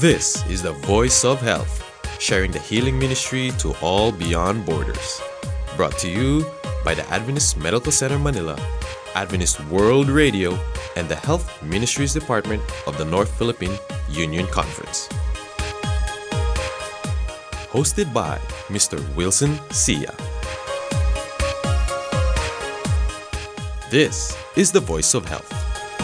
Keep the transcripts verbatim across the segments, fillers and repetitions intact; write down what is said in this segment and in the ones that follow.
This is the Voice of Health, sharing the healing ministry to all beyond borders. Brought to you by the Adventist Medical Center Manila, Adventist World Radio, and the Health Ministries Department of the North Philippine Union Conference. Hosted by Mister Wilson Sia. This is the Voice of Health.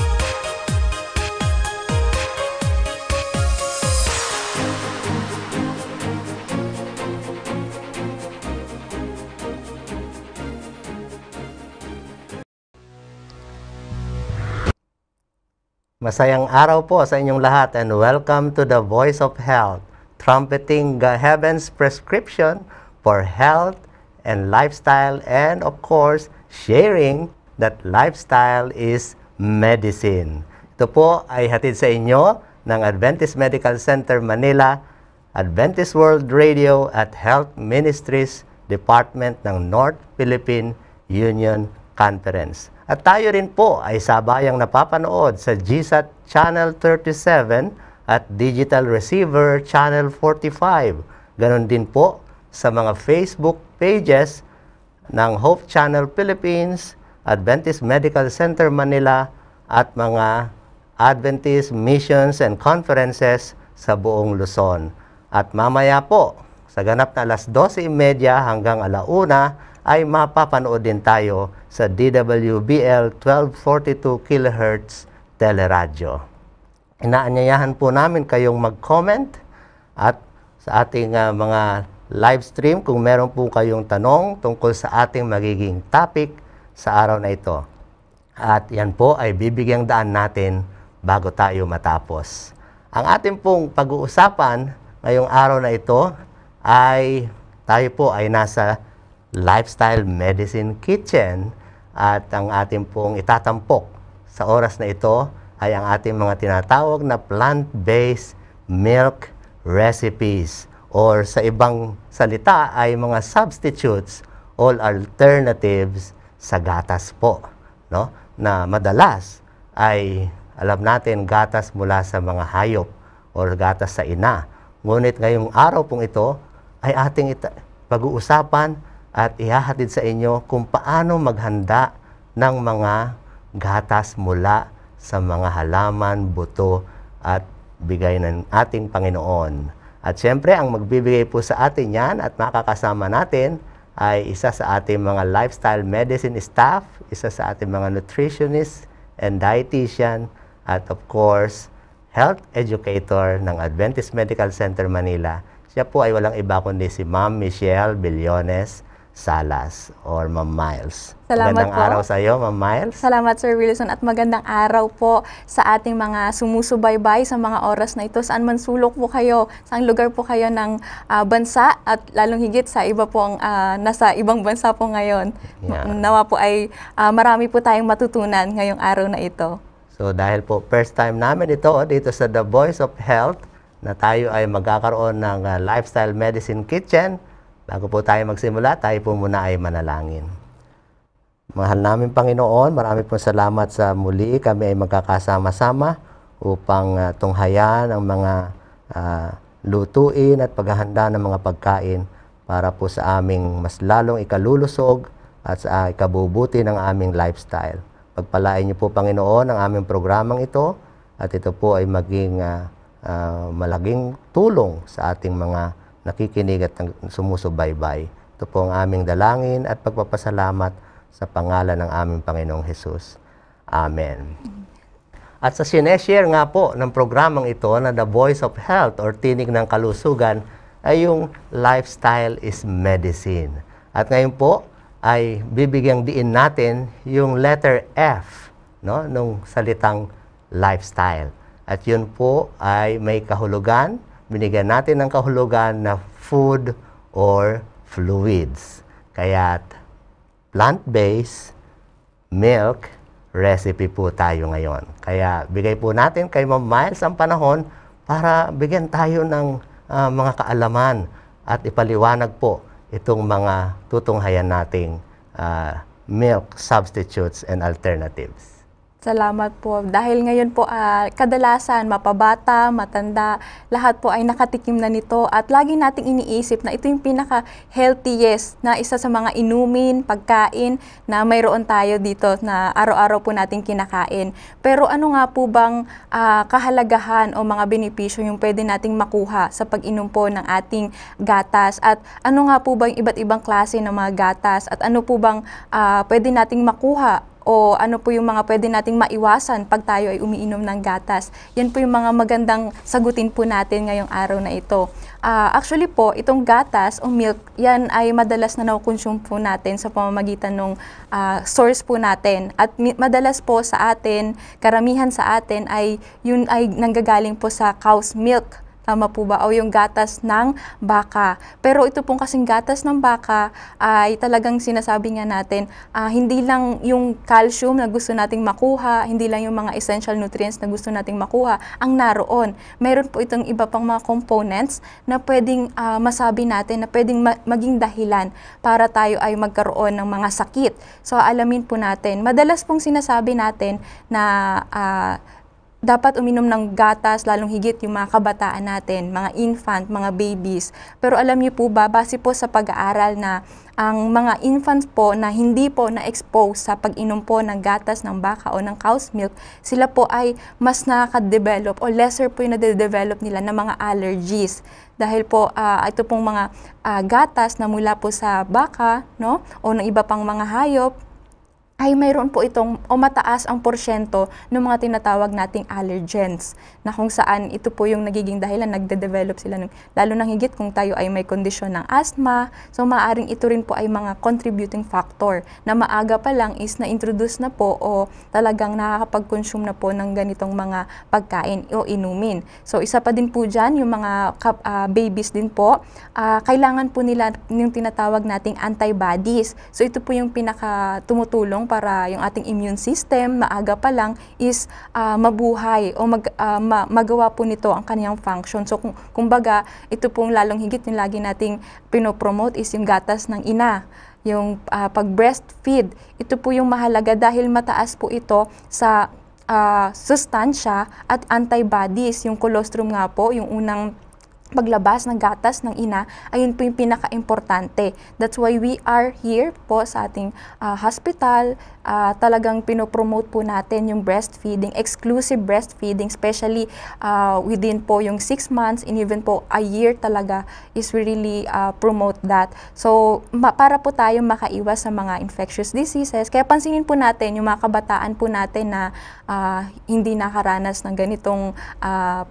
Masayang araw po sa inyong lahat and welcome to the Voice of Health, trumpeting heaven's prescription for health and lifestyle, and of course, sharing that lifestyle is medicine. Ito po ay hatid sa inyo ng Adventist Medical Center Manila, Adventist World Radio at Health Ministries Department ng North Philippine Union Conference. At tayo rin po ay sabayang napapanood sa G S A T Channel thirty-seven at Digital Receiver Channel forty-five. Ganon din po sa mga Facebook pages ng Hope Channel Philippines, Adventist Medical Center Manila, at mga Adventist Missions and Conferences sa buong Luzon. At mamaya po, sa ganap na alas dose thirty hanggang alauna, ay mapapanood din tayo sa D W B L twelve forty-two kilohertz teleradyo. Inaanyayahan po namin kayong mag-comment at sa ating uh, mga live stream kung meron po kayong tanong tungkol sa ating magiging topic sa araw na ito. At yan po ay bibigyang daan natin bago tayo matapos. Ang ating pong pag-uusapan ngayong araw na ito ay tayo po ay nasa Lifestyle Medicine Kitchen, at ang ating pong itatampok sa oras na ito ay ang ating mga tinatawag na plant-based milk recipes, or sa ibang salita ay mga substitutes or alternatives sa gatas po, no? Na madalas ay alam natin gatas mula sa mga hayop or gatas sa ina. Ngunit ngayong araw pong ito ay ating pag-uusapan at ihahatid sa inyo kung paano maghanda ng mga gatas mula sa mga halaman, buto at bigay ng ating Panginoon. At syempre, ang magbibigay po sa atin yan at makakasama natin ay isa sa ating mga lifestyle medicine staff, isa sa ating mga nutritionist and dietitian, at of course, health educator ng Adventist Medical Center Manila. Siya po ay walang iba kundi si Ma'am Michelle Billones Salas or Ma'am Miles. Salamat magandang po. araw sa iyo, Ma'am Miles. Salamat, Sir Wilson, at magandang araw po sa ating mga sumusubaybay sa mga oras na ito. Saan man sulok po kayo, saan lugar po kayo ng uh, bansa, at lalong higit sa iba po ang uh, nasa ibang bansa po ngayon. Yeah. Nawa po ay uh, marami po tayong matutunan ngayong araw na ito. So dahil po first time namin ito dito sa The Voice of Health na tayo ay magkakaroon ng uh, Lifestyle Medicine Kitchen, bago po tayo magsimula, tayo po muna ay manalangin. Mahal namin Panginoon, marami pong salamat sa muli kami ay magkakasama-sama upang uh, tunghayan ang mga uh, lutuin at paghahanda ng mga pagkain para po sa aming mas lalong ikalulusog at sa uh, ikabubuti ng aming lifestyle. Pagpalain niyo po Panginoon ang aming programang ito, at ito po ay maging uh, uh, malaking tulong sa ating mga nakikinig at sumusubaybay. Ito po ang aming dalangin at pagpapasalamat sa pangalan ng aming Panginoong Hesus. Amen. At sa sineshare nga po ng programang ito na The Voice of Health or Tinig ng Kalusugan ay yung Lifestyle is Medicine. At ngayon po ay bibigyang diin natin yung letter F, no, nung salitang lifestyle. At yun po ay may kahulugan. Binigyan natin ng kahulugan na food or fluids. Kaya plant-based milk recipe po tayo ngayon. Kaya bigay po natin kay Ma'am Miles ang panahon para bigyan tayo ng uh, mga kaalaman at ipaliwanag po itong mga tutunghayan nating uh, milk substitutes and alternatives. Salamat po. Dahil ngayon po, ah, kadalasan mapabata, matanda, lahat po ay nakatikim na nito at lagi nating iniisip na ito yung pinaka-healthiest na isa sa mga inumin, pagkain na mayroon tayo dito na araw-araw po nating kinakain. Pero ano nga po bang ah, kahalagahan o mga benepisyo yung pwede nating makuha sa pag-inom po ng ating gatas? At ano nga po ba yung iba't ibang klase ng mga gatas? At ano po bang ah, pwede nating makuha o ano po yung mga pwede nating maiwasan pag tayo ay umiinom ng gatas? Yan po yung mga magandang sagutin po natin ngayong araw na ito. Ah, actually po, itong gatas o milk, yan ay madalas na nakukonsume po natin sa pamamagitan ng ah, source po natin. At mi- madalas po sa atin, karamihan sa atin ay yun ay nanggagaling po sa cow's milk. Tama po ba? O yung gatas ng baka. Pero ito pong kasing gatas ng baka ay talagang sinasabi nga natin, ah, hindi lang yung calcium na gusto nating makuha, hindi lang yung mga essential nutrients na gusto nating makuha ang naroon. Meron po itong iba pang mga components na pwedeng ah, masabi natin, na pwedeng ma- maging dahilan para tayo ay magkaroon ng mga sakit. So alamin po natin. Madalas pong sinasabi natin na ah, dapat uminom ng gatas, lalong higit yung mga kabataan natin, mga infant, mga babies. Pero alam niyo po ba, base po sa pag-aaral na ang mga infants po na hindi po na-expose sa pag-inom po ng gatas ng baka o ng cow's milk, sila po ay mas nakaka-develop o lesser po yung nade-develop nila ng mga allergies. Dahil po ah, ito pong mga ah, gatas na mula po sa baka, no, o ng iba pang mga hayop, ay mayroon po itong o mataas ang porsyento ng mga tinatawag nating allergens na kung saan ito po yung nagiging dahilan, nagde-develop sila ng, lalo nang higit kung tayo ay may kondisyon ng asthma. So maaaring ito rin po ay mga contributing factor na maaga pa lang is na-introduce na po o talagang nakakapag-consume na po ng ganitong mga pagkain o inumin. So isa pa din po dyan, yung mga kap- ah, babies din po, ah, kailangan po nila yung tinatawag nating antibodies. So ito po yung pinaka tumutulong para yung ating immune system maaga pa lang is ah, mabuhay o mag, ah, ma- magawa po nito ang kanyang function. So kung kumbaga, ito pong lalong higit yung lagi nating pinopromote is yung gatas ng ina. Yung ah, pag-breastfeed, ito po yung mahalaga dahil mataas po ito sa ah, sustansya at antibodies. Yung colostrum nga po, yung unang paglabas ng gatas ng ina, ayun po yung pinaka-importante. That's why we are here po sa ating ah, hospital. Ah, talagang pinopromote po natin yung breastfeeding, exclusive breastfeeding, especially ah, within po yung six months and even po a year talaga is we really ah, promote that. So, ma- para po tayo makaiwas sa mga infectious diseases, kaya pansinin po natin yung mga kabataan po natin na ah, hindi nakaranas ng ganitong ah,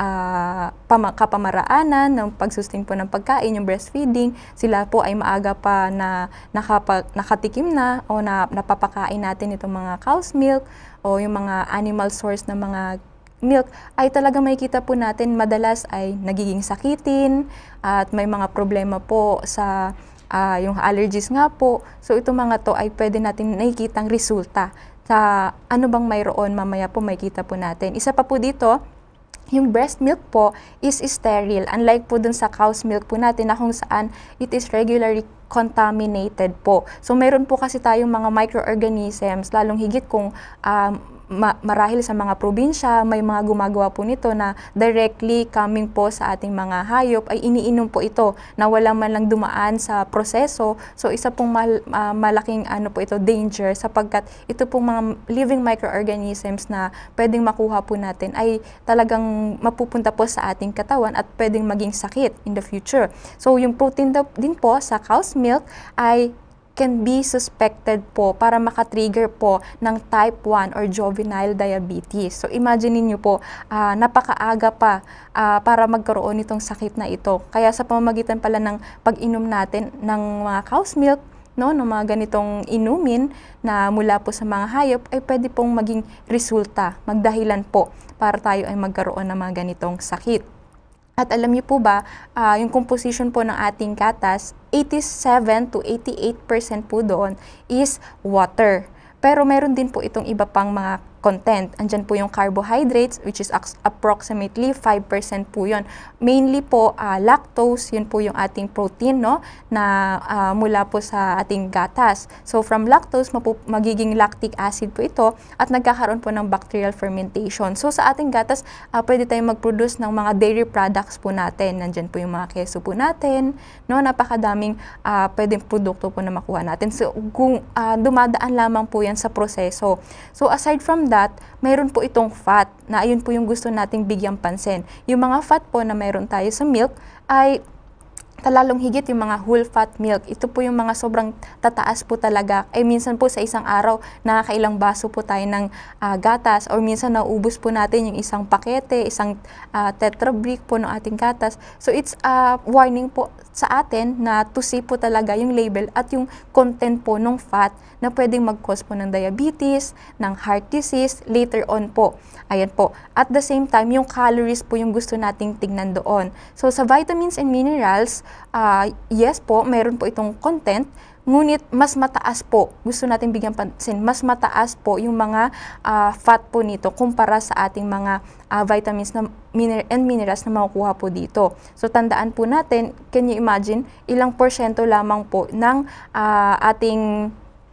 ah, pama- kapamaraanan ng pagsustain po ng pagkain, yung breastfeeding, sila po ay maaga pa na nakapa- nakatikim na o na napapakain natin itong mga cow's milk o yung mga animal source na mga milk, ay talaga makikita po natin madalas ay nagiging sakitin at may mga problema po sa ah, yung allergies nga po. So itong mga to ay pwede natin nakikitang resulta sa ano bang mayroon mamaya po makikita po natin. Isa pa po dito, yung breast milk po is sterile. Unlike po dun sa cow's milk po natin na kung saan it is regularly contaminated po. So meron po kasi tayong mga microorganisms, lalong higit kung um, ma- marahil sa mga probinsya, may mga gumagawa po nito na directly coming po sa ating mga hayop, ay iniinom po ito na wala man lang dumaan sa proseso. So isa pong mal- ah, malaking ano po ito, danger, sapagkat ito pong mga living microorganisms na pwedeng makuha po natin ay talagang mapupunta po sa ating katawan at pwedeng maging sakit in the future. So yung protein daw din po sa cow's milk ay can be suspected po para makatrigger po ng type one or juvenile diabetes. So imagine niyo po, ah, napakaaga pa ah, para magkaroon nitong sakit na ito. Kaya sa pamamagitan pala ng pag-inom natin ng mga cow's milk, no, ng mga ganitong inumin na mula po sa mga hayop, ay pwede pong maging resulta, magdahilan po para tayo ay magkaroon ng mga ganitong sakit. At alam niyo po ba, ah, yung composition po ng ating gatas, eighty-seven to eighty-eight percent po doon is water. Pero meron din po itong iba pang mga content. Andyan po yung carbohydrates, which is approximately five percent po yun. Mainly po uh, lactose, yun po yung ating protein, no, na uh, mula po sa ating gatas. So from lactose, mapu- magiging lactic acid po ito at nagkakaroon po ng bacterial fermentation. So sa ating gatas, uh, pwede tayong mag-produce ng mga dairy products po natin. Nandyan po yung mga keso po natin, no, napakadaming uh, pwedeng produkto po na makuha natin. So kung uh, dumadaan lamang po yan sa proseso. So aside from that, mayroon po itong fat na ayun po yung gusto nating bigyang pansin. Yung mga fat po na mayroon tayo sa milk ay talalong higit yung mga whole fat milk. Ito po yung mga sobrang tataas po talaga. Eh minsan po sa isang araw, nakakailang baso po tayo ng uh, gatas or minsan naubos po natin yung isang pakete, isang uh, tetra brick po ng ating gatas. So it's a warning po sa atin na to see po talaga yung label at yung content po ng fat na pwedeng mag-cause po ng diabetes, ng heart disease, later on po. Ayan po. At the same time, yung calories po yung gusto nating tignan doon. So sa vitamins and minerals, uh, yes po, meron po itong content, ngunit mas mataas po, gusto natin bigyan pansin, mas mataas po yung mga uh, fat po nito kumpara sa ating mga uh, vitamins na miner- and minerals na makukuha po dito. So tandaan po natin, can you imagine, ilang porsyento lamang po ng uh, ating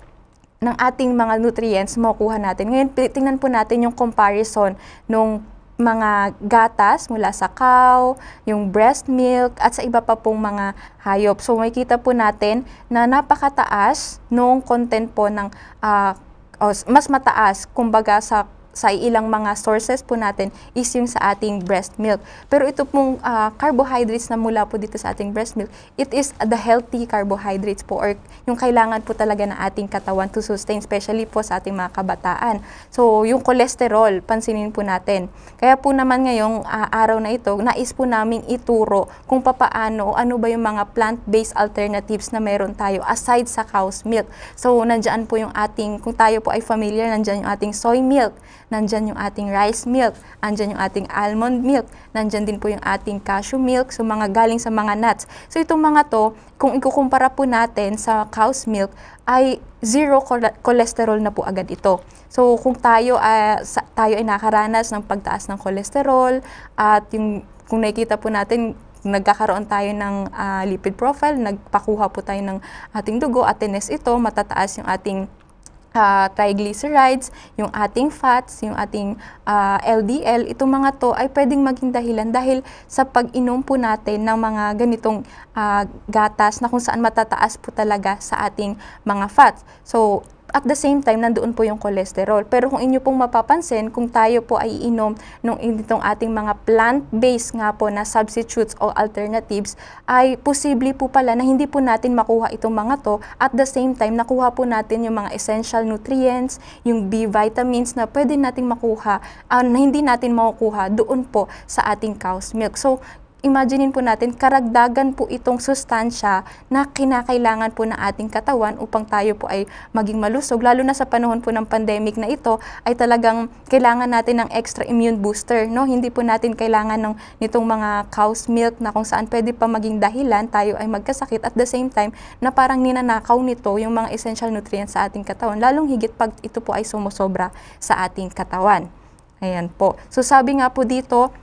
ng ating mga nutrients makukuha natin. Ngayon, tingnan po natin yung comparison nung mga gatas mula sa cow, yung breast milk, at sa iba pa pong mga hayop. So, makikita po natin na napakataas nung content po ng, uh, oh, mas mataas, kumbaga sa sa ilang mga sources po natin is yung sa ating breast milk. Pero ito pong uh, carbohydrates na mula po dito sa ating breast milk, it is the healthy carbohydrates po or yung kailangan po talaga ng ating katawan to sustain, especially po sa ating mga kabataan. So, yung cholesterol, pansinin po natin. Kaya po naman ngayong uh, araw na ito, nais po naming ituro kung papaano o ano ba yung mga plant-based alternatives na meron tayo aside sa cow's milk. So, nandyan po yung ating, kung tayo po ay familiar, nandyan yung ating soy milk, nandyan yung ating rice milk, nandyan yung ating almond milk, nandyan din po yung ating cashew milk, so mga galing sa mga nuts. So itong mga to, kung ikukumpara po natin sa cow's milk, ay zero cholesterol na po agad ito. So kung tayo, uh, sa, tayo ay nakaranas ng pagtaas ng cholesterol, at yung, kung nakikita po natin, nagkakaroon tayo ng uh, lipid profile, nagpakuha po tayo ng ating dugo, at tines ito, matataas yung ating Uh, triglycerides, yung ating fats, yung ating uh, L D L, itong mga to ay pwedeng maging dahilan dahil sa pag-inom po natin ng mga ganitong uh, gatas na kung saan matataas po talaga sa ating mga fats. So, at the same time, nandoon po yung cholesterol. Pero kung inyo pong mapapansin, kung tayo po ay inom ng itong ating mga plant-based nga po na substitutes o alternatives, ay posible po pala na hindi po natin makuha itong mga to. At the same time, nakuha po natin yung mga essential nutrients, yung B vitamins na pwede nating makuha, uh, na hindi natin makukuha doon po sa ating cow's milk. So, imaginin po natin, karagdagan po itong sustansya na kinakailangan po ng ating katawan upang tayo po ay maging malusog. Lalo na sa panahon po ng pandemic na ito, ay talagang kailangan natin ng extra immune booster. No? Hindi po natin kailangan ng nitong mga cow's milk na kung saan pwede pa maging dahilan tayo ay magkasakit. At the same time, na parang ninanakaw nito yung mga essential nutrients sa ating katawan. Lalong higit pag ito po ay sumusobra sa ating katawan. Ayan po. So sabi nga po dito,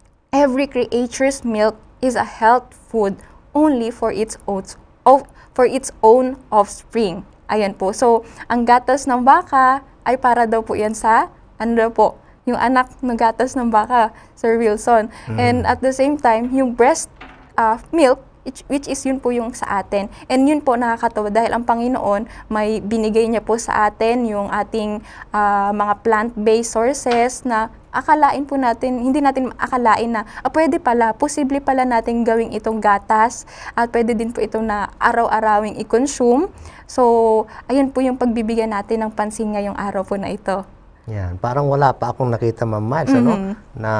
every creature's milk is a health food only for its own, for its own offspring. Ayan po. So, ang gatas ng baka ay para daw po yan sa, ano daw po, yung anak ng gatas ng baka, Sir Wilson. Mm. And at the same time, yung breast uh, milk, which is yun po yung sa atin. And yun po nakakatawa dahil ang Panginoon may binigay niya po sa atin yung ating uh, mga plant-based sources na akalain po natin, hindi natin akalain na ah, pwede pala, posible pala natin gawing itong gatas at pwede din po itong na araw-arawing i-consume. So, ayun po yung pagbibigyan natin ng pansin ngayong araw po na ito. Yan, parang wala pa akong nakita, Ma'am Miles, mm-hmm. ano, na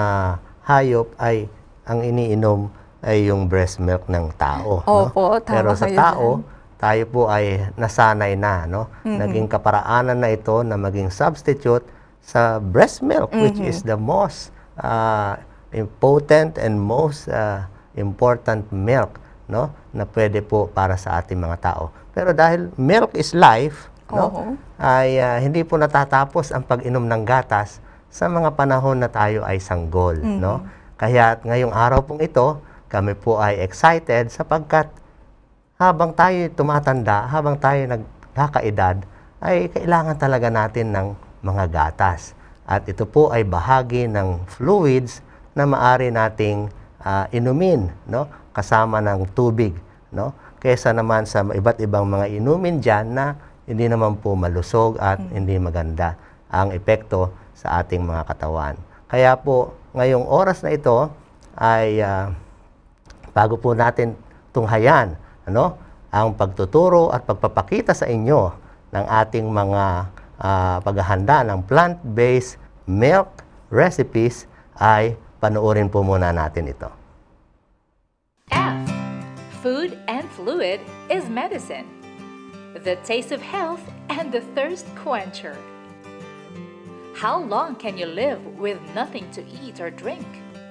hayop ay ang iniinom ay yung breast milk ng tao. Opo, no? Pero sa tao, dyan. tayo po ay nasanay na, no? Mm-hmm. Naging kaparaanan na ito na maging substitute sa breast milk, mm-hmm. which is the most uh, important and most uh, important milk, no, na pwede po para sa ating mga tao. Pero dahil milk is life, no? Oo. Ay uh, hindi po natatapos ang pag-inom ng gatas sa mga panahon na tayo ay sanggol, Mhm. no? Kaya ngayong araw pong ito, kami po ay excited sapagkat habang tayo tumatanda, habang tayo nagkakaedad, ay kailangan talaga natin ng mga gatas. At ito po ay bahagi ng fluids na maaari nating ah, inumin, no? Kasama ng tubig, no? Kaysa naman sa iba't ibang mga inumin diyan na hindi naman po malusog at hindi maganda ang epekto sa ating mga katawan. Kaya po, ngayong oras na ito ay ah, bago po natin tunghayan, ano, ang pagtuturo at pagpapakita sa inyo ng ating mga ah, paghahanda ng plant-based milk recipes, ay panoorin po muna natin ito. F. Food and fluid is medicine. The taste of health and the thirst quencher. How long can you live with nothing to eat or drink?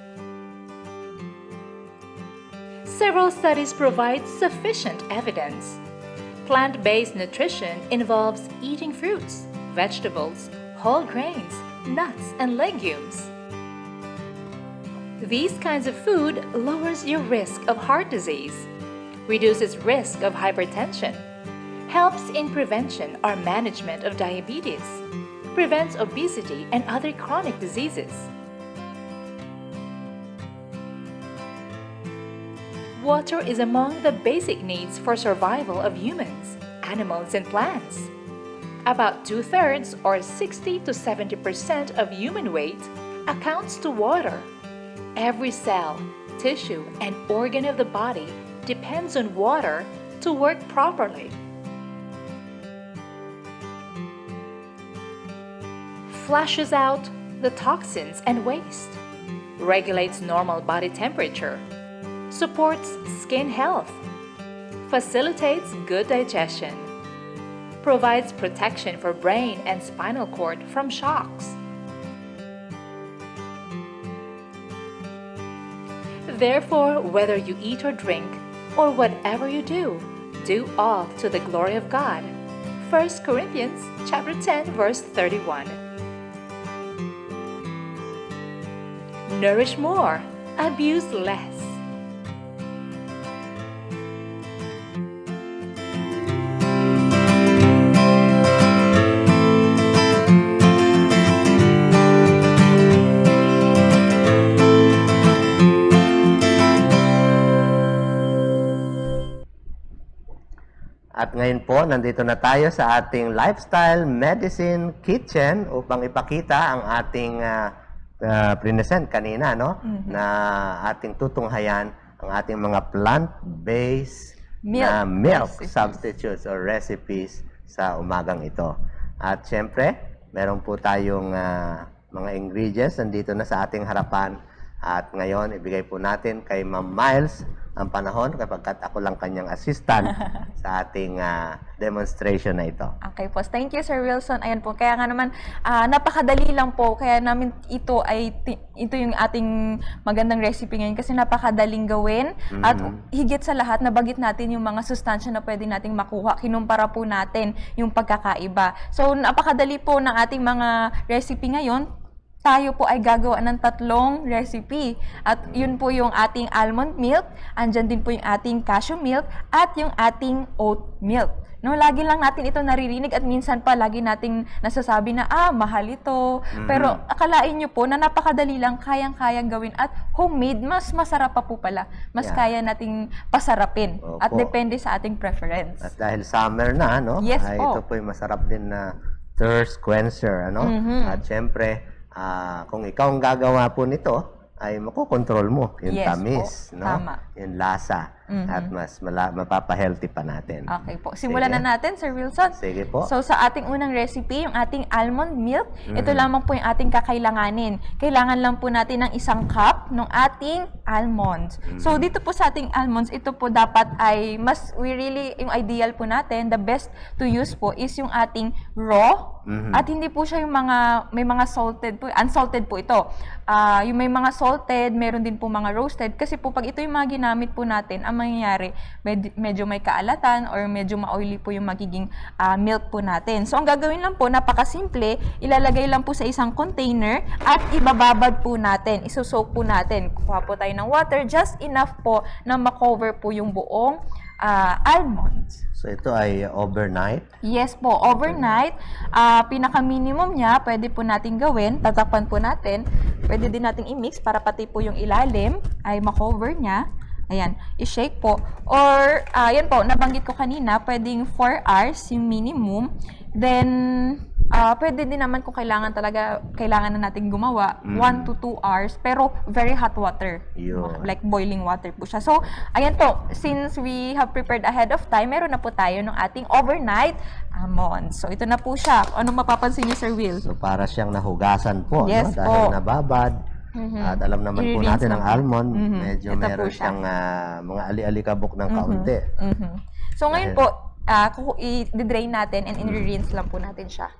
Several studies provide sufficient evidence. Plant-based nutrition involves eating fruits, vegetables, whole grains, nuts, and legumes. These kinds of food lowers your risk of heart disease, reduces risk of hypertension, helps in prevention or management of diabetes, prevents obesity and other chronic diseases. Water is among the basic needs for survival of humans, animals, and plants. About two-thirds or sixty to seventy percent of human weight accounts to water. Every cell, tissue, and organ of the body depends on water to work properly. Flushes out the toxins and waste, regulates normal body temperature, supports skin health, facilitates good digestion, provides protection for brain and spinal cord from shocks. Therefore, whether you eat or drink, or whatever you do, do all to the glory of God. First Corinthians chapter ten, verse thirty-one. Nourish more, abuse less. At ngayon po, nandito na tayo sa ating Lifestyle Medicine Kitchen upang ipakita ang ating uh, uh, present kanina, no? Mhm. Na ating tutunghayan ang ating mga plant-based Milk na milk recipes. substitutes or recipes sa umagang ito. At syempre, meron po tayong uh, mga ingredients nandito na sa ating harapan. At ngayon, ibigay po natin kay Ma'am Miles ang panahon kapag ako lang kanyang assistant sa ating uh, demonstration na ito. Okay po. Thank you, Sir Wilson. Ayan po. Kaya nga naman, ah, napakadali lang po. Kaya namin ito ay, ti- ito yung ating magandang recipe ngayon kasi napakadaling gawin. At higit sa lahat, nabagit natin yung mga sustansya na pwede nating makuha. Kinumpara po natin yung pagkakaiba. So, napakadali po ng ating mga recipe ngayon. Tayo po ay gagawa ng tatlong recipe. At yun po yung ating almond milk, andyan din po yung ating cashew milk, at yung ating oat milk. No, lagi lang natin ito naririnig at minsan pa lagi nating nasasabi na, ah, mahal ito. Pero akalain nyo po na napakadali lang, kayang-kayang gawin at homemade, mas masarap pa po pala. Mas Yeah. kaya nating pasarapin at Opo. depende sa ating preference. At dahil summer na, no? Yes ay, po. ito po yung masarap din na thirst quencher, ano? Mhm. At syempre, ah, kung ikaw ang gagawa po nito, ay makokontrol mo yung Yes tamis, po. no? Tama. Yung lasa. Mhm. At mas mala- mapapa-healthy pa natin. Okay po. Simulan Sige. na natin, Sir Wilson. Sige po. So, sa ating unang recipe, yung ating almond milk, ito lamang po yung ating kakailanganin. Kailangan lang po natin ng isang cup ng ating almonds. So, dito po sa ating almonds, ito po dapat ay mas, we really, yung ideal po natin, the best to use po is yung ating raw. At hindi po siya yung mga, may mga salted po, unsalted po ito. Ah, yung may mga salted, meron din po mga roasted. Kasi po, pag ito yung mga ginamit po natin, ang mangyayari, med- medyo may kaalatan or medyo ma-oily po yung magiging uh, milk po natin. So, ang gagawin lang po, napakasimple, ilalagay lang po sa isang container at ibababad po natin, isosoak po natin. Kuha po tayo ng water, just enough po na makover po yung buong uh, almonds. So, ito ay overnight? Yes po, overnight. Uh, pinaka-minimum niya, pwede po natin gawin, tatakpan po natin. Pwede din natin i-mix para pati po yung ilalim ay makover niya. Ayan, i-shake po. Or, uh, yan po, nabanggit ko kanina, pwedeng four hours yung minimum. Then, uh, pwede din naman kung kailangan talaga, kailangan na natin gumawa, Mm. one to two hours, pero very hot water. Yun. Like boiling water po siya. So, ayan po, since we have prepared ahead of time, meron na po tayo ng ating overnight almonds. So, ito na po siya. Anong mapapansin niyo, Sir Will? So, para siyang nahugasan po, Yes no? Dahil po. nababad. Mhm. At alam naman po I-rinse natin lang ang po. almond, Mhm. medyo Ito po meron siya. siyang ah, mga ali-alikabok ng kaunti. Mhm. So, ngayon Dahil- po, uh, i-drain natin and i-rinse lang po natin siya.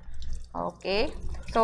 Okay? So,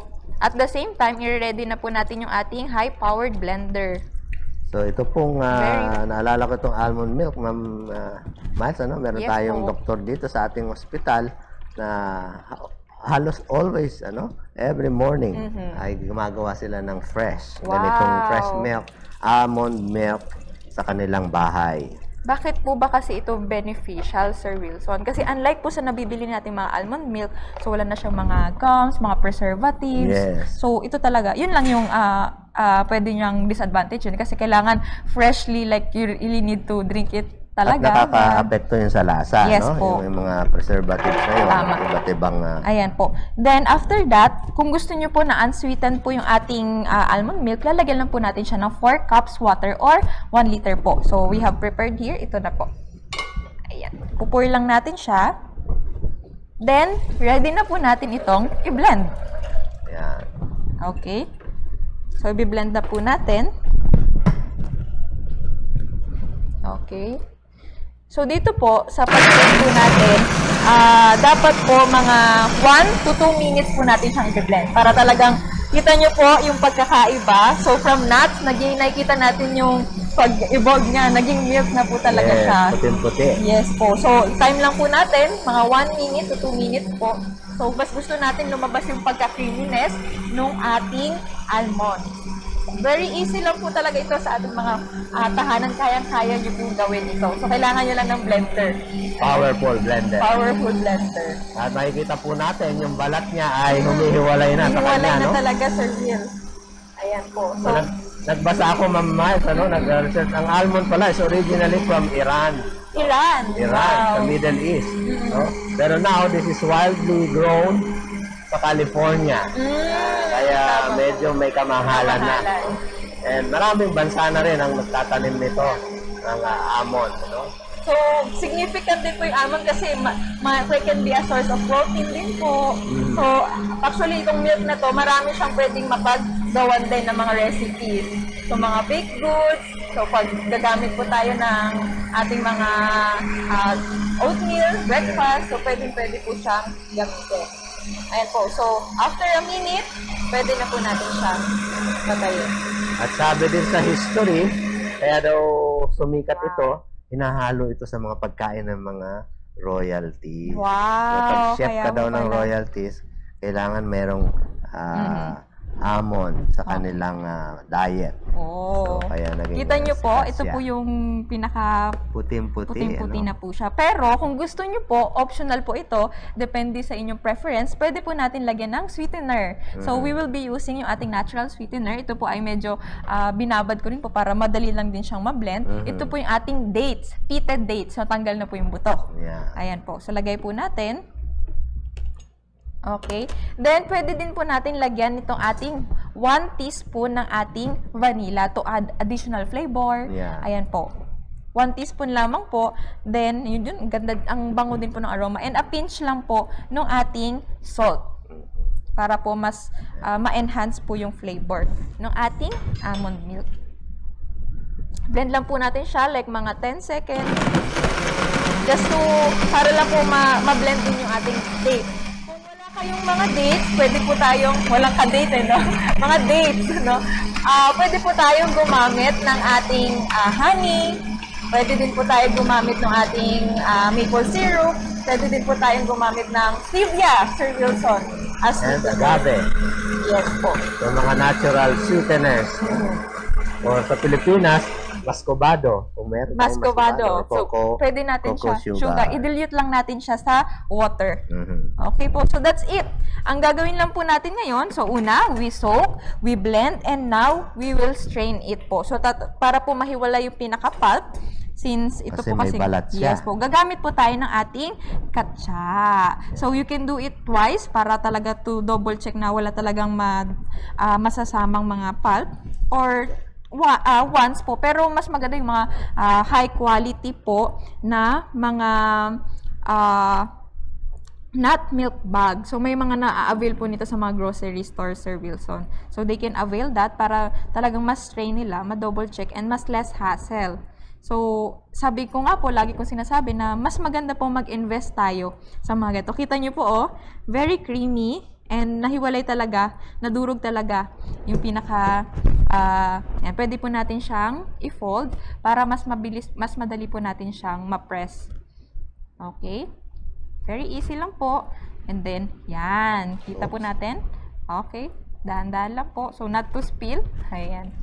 at the same time, i-ready na po natin yung ating high-powered blender. So, ito pong, ah, Very- naalala ko itong almond milk, Ma'am uh, Miles, ano? Meron Yes tayong po. doktor dito sa ating ospital na ha- halos always, ano, every morning Mhm. ay gumagawa sila ng fresh. Wow. Ganitong fresh milk, almond milk sa kanilang bahay. Bakit po ba kasi ito beneficial, Sir Wilson? Kasi unlike po sa nabibili natin mga almond milk, so wala na siyang mga gums, mga preservatives. Yes. So ito talaga, yun lang yung uh, uh, pwede niyang disadvantage yun. Kasi kailangan freshly, like you really need to drink it At talaga. nakaka-apekto yun sa lasa, Yes no? po. Yung, yung mga preservatives na yun, Tama. iba't ibang ah, Ayan po. Then, after that, kung gusto nyo po na unsweetened po yung ating uh, almond milk, lalagyan lang po natin siya ng four cups water or one liter po. So, we have prepared here. Ito na po. Ayan. Pupur lang natin siya. Then, ready na po natin itong i-blend. yan. Okay. So, i-blend na po natin. Okay. So, dito po, sa pag-blend po natin, ah, dapat po mga one to two minutes po natin siyang i-blend. Para talagang kita nyo po yung pagkakaiba. So, from nuts, naging nakikita natin yung pag-evolve niya. Naging milk na po talaga Yes, siya. puting-puti. Yes po. So, time lang po natin, mga one minute to two minutes po. So, bas gusto natin lumabas yung pagka-creaminess nung ating almond. Very easy lang po talaga ito sa ating mga uh, tahanan. Kayang-kaya nyo pong gawin ito. So, kailangan nyo lang ng blender. Powerful blender. Powerful blender. At makikita po natin, yung balat niya ay humihiwalay na sa Hiwalay kanya, na no? talaga, Sir Will. Ayan po. So, Nag, nagbasa ako, Ma'am Miles, ano, nag-research. Ang almond pala is originally from Iran. Iran. Iran, Wow. sa Middle East. No? Pero now, this is wildly grown sa California. Mm, Kaya tama po. medyo may kamahalan na. Kamahalan. And maraming bansa na rin ang nagtatanim nito ng uh, almond. No? So, significant din po yung almond kasi ma, ma it can be a source of protein din po. Mm. So, actually, itong milk na to, marami siyang pwedeng mapaggawan din ng mga recipes. So, mga baked goods. So, pag gagamit po tayo ng ating mga uh, oatmeal, breakfast, so pwedeng-pwede po siyang gamitin. Ayan po. So, after a minute, pwede na po natin siyang patayin. At sabi din sa history, kaya daw sumikat ito, hinahalo ito sa mga pagkain ng mga royalty. Wow! Kapag chef Kaya ka daw po ng pala. royalties, kailangan merong ah, almond sa kanilang ah, diet. Oh. So, kaya naging Kita nyo po, sikat ito siya. po yung pinaka Puting-puti. puting-puti ano? na po siya. Pero kung gusto nyo po, optional po ito, depende sa inyong preference, pwede po natin lagyan ng sweetener. So, we will be using yung ating natural sweetener. Ito po ay medyo ah, binabad ko rin po para madali lang din siyang ma-blend. Mhm. Ito po yung ating dates, pitted dates. So, tanggal na po yung buto. Yeah. Ayan po. So, lagay po natin. Okay. Then, pwede din po natin lagyan itong ating one teaspoon ng ating vanilla to add additional flavor. Yeah. Ayan po. one teaspoon lamang po. Then, yun yun. Ganda, ang bango din po ng aroma. And a pinch lang po ng ating salt. Para po mas ah, ma-enhance po yung flavor ng ating almond milk. Blend lang po natin siya like mga ten seconds. Just to, para lang po ma- ma-blend din yung ating date. Kung wala kayong mga dates, pwede po tayong, walang ka-date eh, no? Mga dates, no? Ah, pwede po tayong gumamit ng ating ah, honey, Pwede din po tayo gumamit ng ating uh, maple syrup. Pwede din po tayong gumamit ng stevia, Sir Wilson. As And agave. Yes po. So, mga natural sweeteners. O sa Pilipinas, Mascobado. Kung meron tayong Mascobado. Mascobado. Coco, So, pwede natin coco siya. sugar. Sugar. I-dilute lang natin siya sa water. Mhm. Okay po. So, that's it. Ang gagawin lang po natin ngayon, so una, we soak, we blend, and now, we will strain it po. So, tat- para po mahiwala yung pinaka-pulp, since ito Kasi po may kasi, balat siya. yes po, gagamit po tayo ng ating katsa. So, you can do it twice para talaga to double check na wala talagang ma, ah, masasamang mga pulp. Or, wa, ah, once po, pero mas maganda yung mga ah, high quality po na mga ah, nut milk bag. So, may mga na-avail po nito sa mga grocery stores, Sir Wilson. So, they can avail that para talagang mas strain nila, ma-double check, and mas less hassle. So, sabi ko nga po, lagi kong sinasabi na mas maganda po mag-invest tayo sa mga gato. Kita nyo po, oh, very creamy and nahiwalay talaga, nadurog talaga yung pinaka, uh, yan, pwede po natin siyang i-fold para mas mabilis, mas madali po natin siyang ma-press. Okay? Very easy lang po. And then, yan, kita po natin. Okay? Dahan-dahan lang po. So, not to spill. Ayan.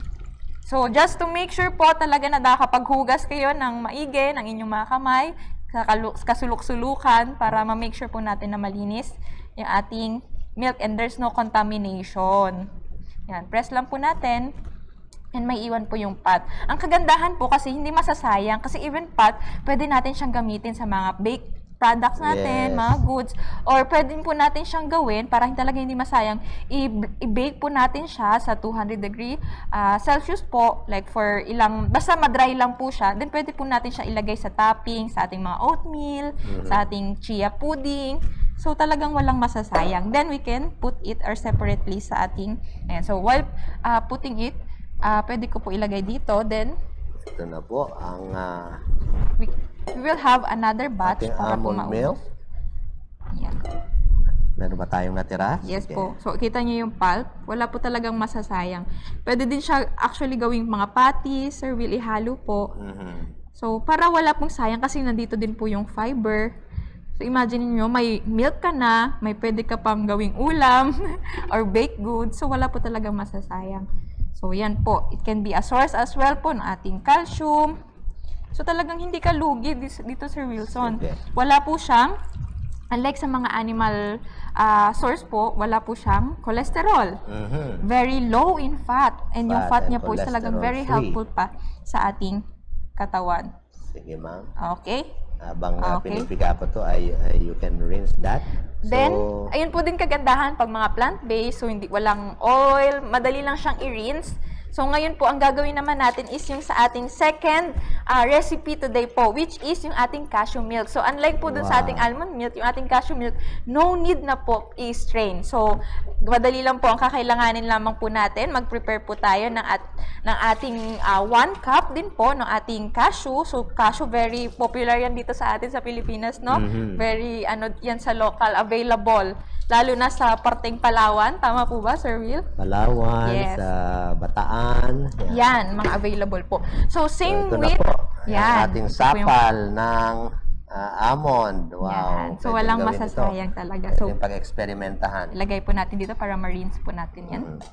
So, just to make sure po talaga na nakakapaghugas kayo ng maigi ng inyong mga kamay, kasuluk-sulukan para ma-make sure po natin na malinis yung ating milk and there's no contamination. Yan, press lang po natin and may iwan po yung pot. Ang kagandahan po kasi hindi masasayang kasi even pot, pwede natin siyang gamitin sa mga bake products natin, Yes. mga goods, or pwede po natin siyang gawin para talaga hindi masayang, i-bake po natin siya sa two hundred degree uh, Celsius po, like for ilang, basta madry lang po siya, then pwede po natin siya ilagay sa topping, sa ating mga oatmeal, mm-hmm. sa ating chia pudding, so talagang walang masasayang. Then we can put it or separately sa ating, ayan, so while uh, putting it, uh, pwede ko po ilagay dito, then ito na po ang uh, we, we will have another batch ating para po almond maubos. milk. Ayan. Meron ba tayong natira? Yes Sige. po. So, kita niyo yung pulp. Wala po talagang masasayang. Pwede din siya actually gawing mga patties or will ihalo po. Mhm. So, para wala pong sayang kasi nandito din po yung fiber. So, imagine niyo may milk ka na, may pwede ka pang gawing ulam or baked goods. So, wala po talagang masasayang. So, yan po. It can be a source as well po ng ating calcium. So, talagang hindi ka lugi dito, Sir Wilson. Okay. Wala po siyang, unlike sa mga animal uh, source po, wala po siyang cholesterol. Mhm. Very low in fat. And yung Fat fat and niya po is talagang very cholesterol-free. helpful pa sa ating katawan. Sige, ma'am. Okay? Habang uh, Okay. pinipiga ko to, ay, ay you can rinse that. Then, So, ayun po din kagandahan pag mga plant-based, so hindi walang oil, madali lang siyang i-rinse. So, ngayon po, ang gagawin naman natin is yung sa ating second uh, recipe today po, which is yung ating cashew milk. So, unlike po dun sa Wow. ating almond milk, yung ating cashew milk, no need na po i-strain. So, madali lang po ang kakailanganin lamang po natin. Mag-prepare po tayo ng, at, ng ating uh, one cup din po ng ating cashew. So, cashew, very popular yan dito sa atin sa Pilipinas, no? Mhm. Very, ano, yan sa local, available. Lalo na sa parteng Palawan. Tama po ba, Sir Will? Palawan, Yes. sa Bataan. Yan, mga available po. So, same Ito na with, po. yan. Ang ating Ito po yung- sapal ng ah, almond. Wow. Yan. So, Pwedeng walang gawin masasayang ito. talaga. Pwedeng So, pag-eksperimentahan. ilagay po natin dito para ma-rinse po natin yan. Mhm.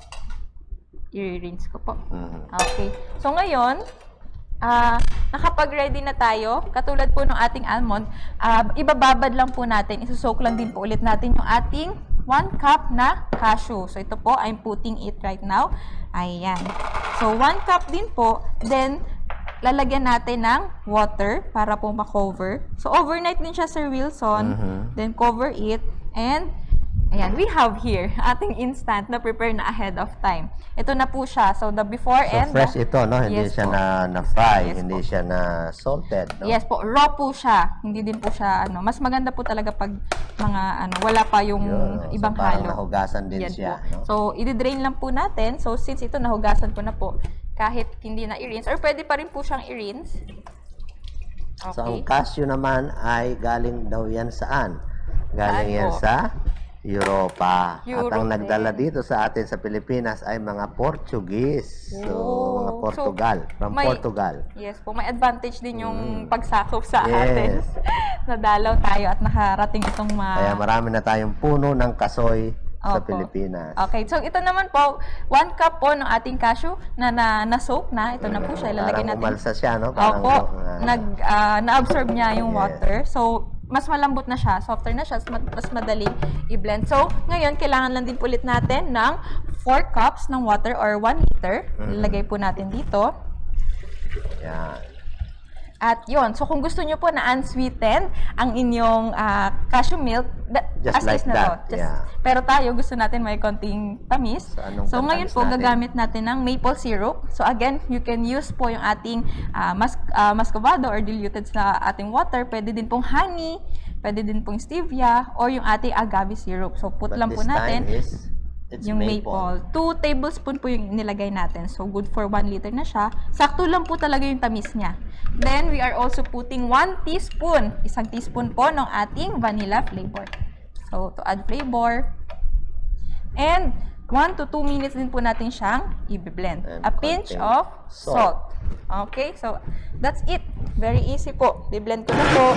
I-rinse ko po. Mhm. Okay. So, ngayon, ah nakapag-ready na tayo. Katulad po ng ating almond, ah, ibababad lang po natin. Isusok lang din po ulit natin yung ating one cup na cashew. So, ito po, I'm putting it right now. Ayan. So, one cup din po. Then, lalagyan natin ng water para po ma-cover. So, overnight din siya, Sir Wilson. Mhm. Then, cover it. And, ayan, we have here ating instant na prepare na ahead of time. Ito na po siya. So, the before So, and fresh the... ito, no? Hindi Yes siya po. na, na-fry, Yes hindi po. siya na salted, no? Yes po, raw po siya. Hindi din po siya, ano, mas maganda po talaga pag mga, ano, wala pa yung Yun, so ibang parang halo. nahugasan din Yan siya, po. no? So, i-drain lang po natin. So, since ito nahugasan ko na po, kahit hindi na i-rinse, or pwede pa rin po siyang i-rinse. Okay. So, ang cashew naman ay galing daw yan saan? Galing Saan yan po? sa Europa. At Europe ang nagdala din. dito sa atin sa Pilipinas ay mga Portuguese. So, Oh. mga Portugal. So, from may- Portugal. Yes po, may advantage din yung Mm. pagsakop sa Yes. atin. Nadalaw tayo at nakarating itong mga... Kaya marami na tayong puno ng kasoy sa Opo. Pilipinas. Okay, so ito naman po, one cup po ng ating cashew na na, na soak na. Ito na po siya, ilalagay Parang natin. umalsa siya, no? Parang, Opo, ah, nag, ah, na-absorb niya yung Yes. water. So, mas malambot na siya, softer na siya, mas, mas madaling i-blend. So, ngayon, kailangan lang din po ulit natin ng four cups ng water or one liter. Mhm. Ilagay po natin dito. Yan. At yon, so kung gusto nyo po na unsweetened ang inyong ah, cashew milk, da- Just as like is na that, to. Just- yeah. Pero tayo, gusto natin may konting tamis. So, anong So, ngayon pantamis po, natin? gagamit natin ng maple syrup. So, again, you can use po yung ating ah, mas, ah, muscovado or diluted sa ating water. Pwede din pong honey, pwede din pong stevia, or yung ating agave syrup. So, put But lang po this natin time is, it's yung maple. Two tablespoon po yung nilagay natin. So, good for one liter na siya. Sakto lang po talaga yung tamis niya. Then, we are also putting one teaspoon, isang teaspoon po ng ating vanilla flavor. So, to add flavor. And, one to two minutes din po natin siyang i-blend. And A pinch konting of salt. salt. Okay? So, that's it. Very easy po. I-blend ko na po.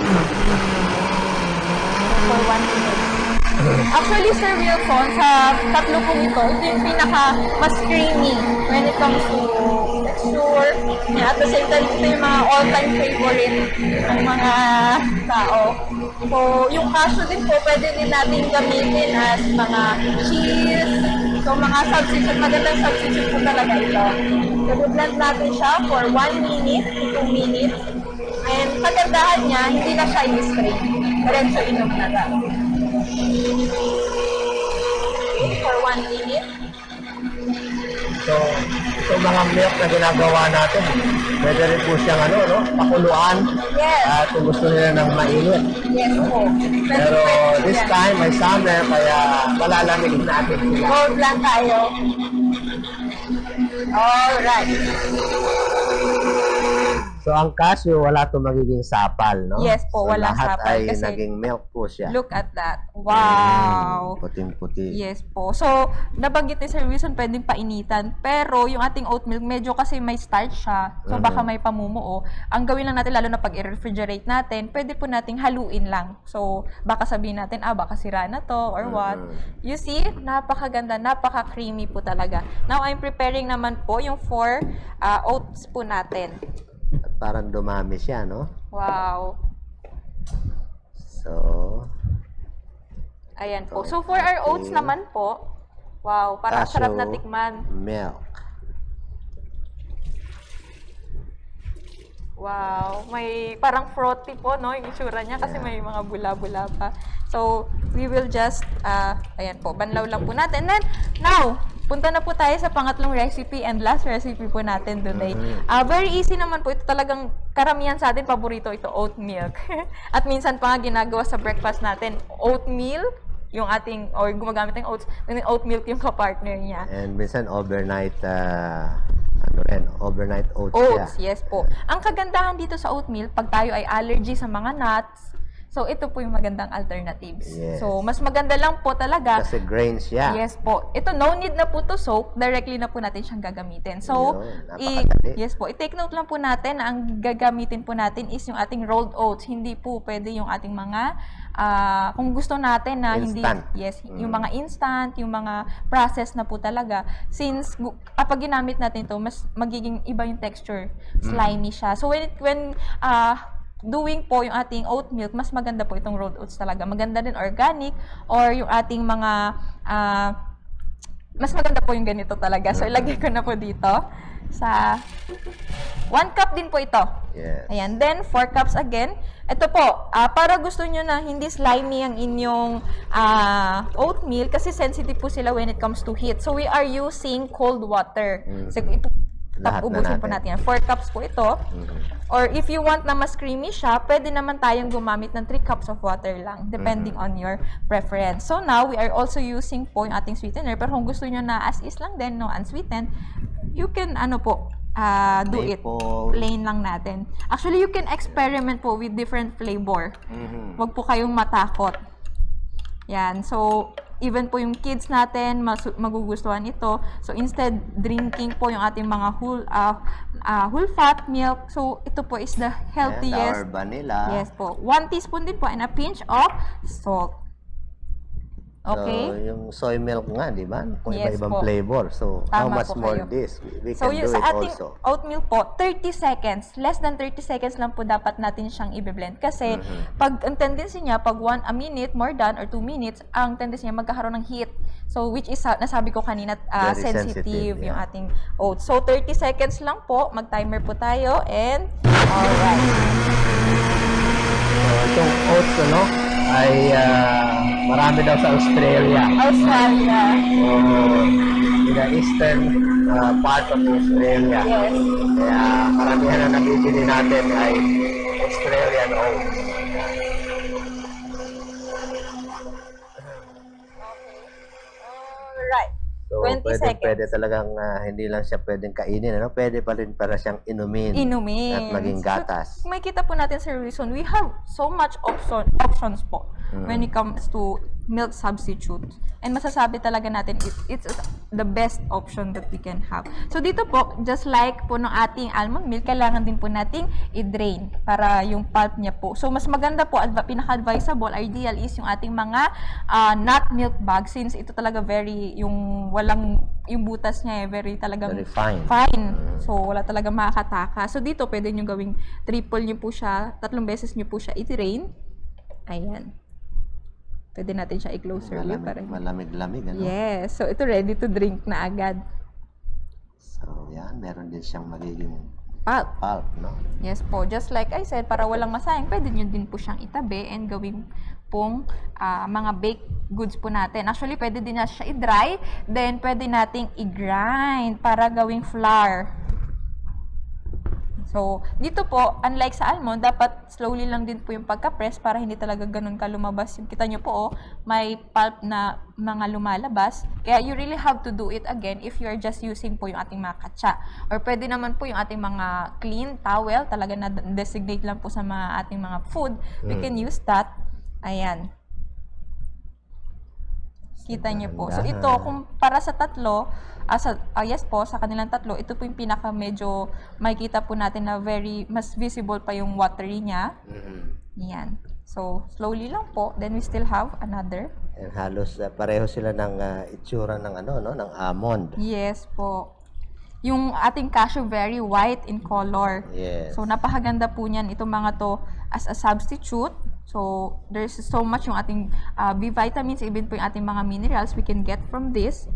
For one minute. Actually, Sir Wilson, sa tatlo pong ito, ito yung pinaka mas creamy when it comes to texture. Yeah, at the same time, ito yung mga all-time favorite ng mga tao. So, yung cashew din po, pwede din natin gamitin as mga cheese. So, mga substitute, magandang substitute po talaga ito. So, blend natin siya for one minute to two minutes. And kagandahan niya, hindi na siya i-spray. Diretso inom na lang. Okay, for one minute. So, ito mga milk na ginagawa natin, pwede rin po siyang ano, no? Pakuluan. Yes. At kung gusto nila ng mainit. Yes po. Pwede, Pero pwede this yan. time, may summer, kaya palalamigin natin sila. Cold lang tayo. Alright. So, ang cashew, wala itong magiging sapal, no? Yes po, so, walang lahat sapal ay kasi naging milk po siya. Look at that. Wow. Mm, puting-puti. Yes po. So, nabanggit ni Sir Wilson, pwedeng painitan. Pero, yung ating oat milk, medyo kasi may starch siya. So, baka Mhm. may pamumuo. Ang gawin lang natin, lalo na pag i-refrigerate natin, pwede po nating haluin lang. So, baka sabihin natin, ah, baka sira na to or what. Mhm. You see, napakaganda, napaka-creamy po talaga. Now, I'm preparing naman po yung four uh, oats po natin. At parang dumami siya, no? Wow. So, Ayan po. So, for our oats Okay. naman po, wow, parang cashew sarap na tikman. milk. Wow, may parang frothy po, no, yung itsura niya kasi Yeah. may mga bula-bula pa. So, we will just, uh, ayan po, banlaw lang po natin. Then, now, punta na po tayo sa pangatlong recipe and last recipe po natin today. Mhm. Ah, very easy naman po. Ito talagang karamihan sa atin, paborito ito, oat milk. At minsan pa nga ginagawa sa breakfast natin, oatmeal, yung ating, or gumagamit ng oats, then oat milk yung kapartner niya. And minsan overnight, uh, ano rin, overnight oats, Oats, siya. yes po. Ang kagandahan dito sa oatmeal, pag tayo ay allergy sa mga nuts, so ito po yung magandang alternatives. Yes. So, mas maganda lang po talaga. Kasi grains siya. Yes po. Ito, no need na po to soak. Directly na po natin siyang gagamitin. So, Yun, i- napakadali. yes po. I-take note lang po natin na ang gagamitin po natin is yung ating rolled oats. Hindi po pwede yung ating mga, ah, kung gusto natin na Instant. hindi, yes, Mm. yung mga instant, yung mga process na po talaga. Since, gu- kapag ginamit natin to mas magiging iba yung texture. Slimy siya. So, when, it, when, ah, doing po yung ating oat milk, mas maganda po itong rolled oats talaga. Maganda din organic or yung ating mga ah, mas maganda po yung ganito talaga. So, ilagay ko na po dito sa one cup din po ito. Yes. Ayan. Then, four cups again. Ito po, ah, para gusto nyo na hindi slimy ang inyong ah, oatmeal kasi sensitive po sila when it comes to heat. So, we are using cold water. Mhm. So, ito, Lahat na ubusin po natin. natin yan. four cups po ito. Mhm. Or if you want na mas creamy siya, pwede naman tayong gumamit ng three cups of water lang, depending on your preference. So now, we are also using po yung ating sweetener. Pero kung gusto nyo na as is lang din, no unsweetened, you can, ano po, ah, do it. Maple. Plain lang natin. Actually, you can experiment po with different flavor. Mhm. Huwag po kayong matakot. Yan. So, even po yung kids natin, mas, magugustuhan ito. So, instead, drinking po yung ating mga whole, uh, uh, whole fat milk. So, ito po is the healthiest. And our vanilla. Yes po. One teaspoon din po and a pinch of salt. Okay? So, yung soy milk nga, di ba? Kung Yes iba-ibang po. flavor. So, how Tama much po more kayo. this? We, we So, can yung do sa it ating also. oatmeal po, thirty seconds. Less than thirty seconds lang po dapat natin siyang i-blend. Kasi, Mm-hmm. pag ang tendency niya, pag one a minute, more than, or two minutes, ang tendency niya magkakaroon ng heat. So, which is, uh, nasabi ko kanina, uh, Very sensitive, sensitive, yung yeah. ating oats. So, thirty seconds lang po. Mag-timer po tayo. And, alright. So, itong oats, ano, ay ah, marami daw sa Australia. Australia. So, in the eastern ah, part of Australia. Yes. Kaya maramihan na nabibili natin ay Australian oats. Alright. So, twenty pwede, seconds. pwede talagang ah, hindi lang siya pwedeng kainin. Ano? Pwede pa rin para siyang inumin. Inumin. At maging gatas. So, may kita po natin sa reason, we have so much option, options po when it comes to milk substitute. And masasabi talaga natin, it, it's the best option that we can have. So dito po, just like po ng ating almond milk, kailangan din po nating i-drain para yung pulp niya po. So mas maganda po, adv- pinaka-advisable, ideal is yung ating mga uh, nut milk bag, since ito talaga very, yung walang, yung butas niya eh, very talagang Very fine. fine. So, wala talaga makakataka. So, dito, pwede nyo gawing triple nyo po siya, tatlong beses nyo po siya i-drain. Ayan. Pwede natin siya i-close early. Malamig, Para... malamig-lamig. Ano? Yes. So, ito ready to drink na agad. So, yan. Meron din siyang magiging Pulp. pulp, no? Yes po. Just like I said, para walang masayang, pwede nyo din po siyang itabi and gawing pong ah, mga baked goods po natin. Actually, pwede din na siya i-dry. Then, pwede nating i-grind para gawing flour. So, dito po, unlike sa almond, dapat slowly lang din po yung pagka-press para hindi talaga ganun ka lumabas. Yung kita nyo po, oh, may pulp na mga lumalabas. Kaya you really have to do it again if you're just using po yung ating mga katsa. Or pwede naman po yung ating mga clean towel, talaga na designate lang po sa mga ating mga food. We can use that. Ayan. Kita niyo po. So ito, kung para sa tatlo, uh, sa, uh, yes po, sa kanilang tatlo, ito po yung pinaka medyo makikita po natin na very, mas visible pa yung watery niya. Mm-hmm. Yan. So, slowly lang po. Then we still have another. And halos uh, pareho sila ng uh, itsura ng ano, no, ng almond. Yes po. Yung ating cashew very white in color. Yes. So, napakaganda po niyan itong mga to as a substitute. So, there's so much yung ating uh, B vitamins, even po yung ating mga minerals we can get from this.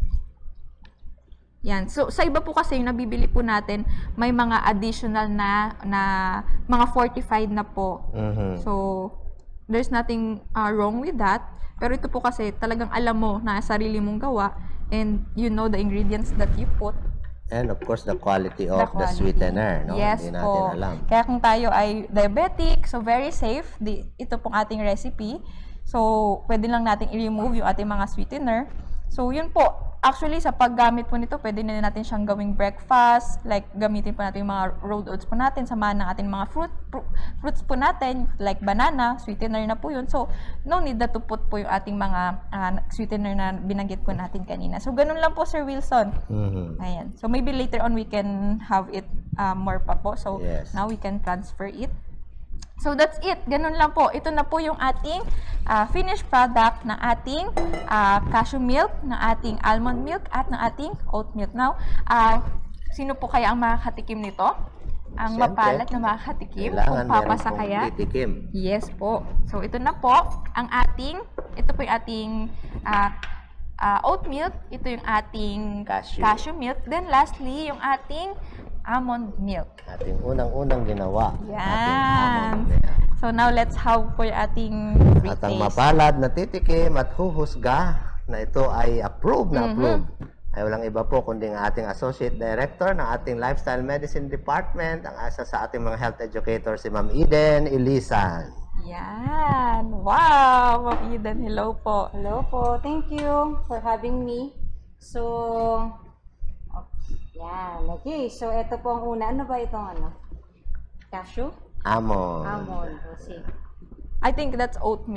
Yan. So, sa iba po kasi yung nabibili po natin, may mga additional na, na mga fortified na po. Mhm. So, there's nothing uh, wrong with that. Pero ito po kasi talagang alam mo na sarili mong gawa and you know the ingredients that you put. And of course, the quality of The the, quality. sweetener, no? Yes Hindi natin po. alam. Kaya kung tayo ay diabetic, so very safe, di, ito pong ating recipe. So, pwede lang natin i-remove yung ating mga sweetener. So, yun po. Actually, sa paggamit po nito, pwede na natin siyang gawing breakfast. Like, gamitin po natin yung mga rolled oats po natin, samahan ng ating mga fruit, fru- fruits po natin, like banana, sweetener na po yun. So, no need na to put po yung ating mga uh, sweetener na binanggit po natin kanina. So, ganun lang po, Sir Wilson. Mhm. Ayan. So, maybe later on, we can have it uh, more pa po. So, Yes. now we can transfer it. So, that's it. Ganun lang po. Ito na po yung ating uh, finished product ng ating uh, cashew milk, ng ating almond milk, at ng ating oat milk. Now, uh, sino po kaya ang makakatikim nito? Ang Siyempre, mapalat na makakatikim? Kailangan Kung meron papasa pong kaya? titikim. Yes po. So, ito na po ang ating, ito po yung ating uh, uh, oat milk, ito yung ating Cashew. milk, then lastly, yung ating almond milk. Ating unang-unang ginawa. Ating almond Yan. milk. So, now let's have po yung ating free At ang taste. mapalad na titikim at huhusga na ito ay approved na Mhm. approved. Ay walang iba po kundi ang ating Associate Director ng ating Lifestyle Medicine Department, ang asa sa ating mga health educator, si Ma'am Eden Ilisan. Yan. Wow! Ma'am Eden, hello po. Hello po. Thank you for having me. So, oh, yan. Okay. So, ito po ang una. Ano ba itong ano? Cashew? Amon. Almond. O, see. I think that's oat milk.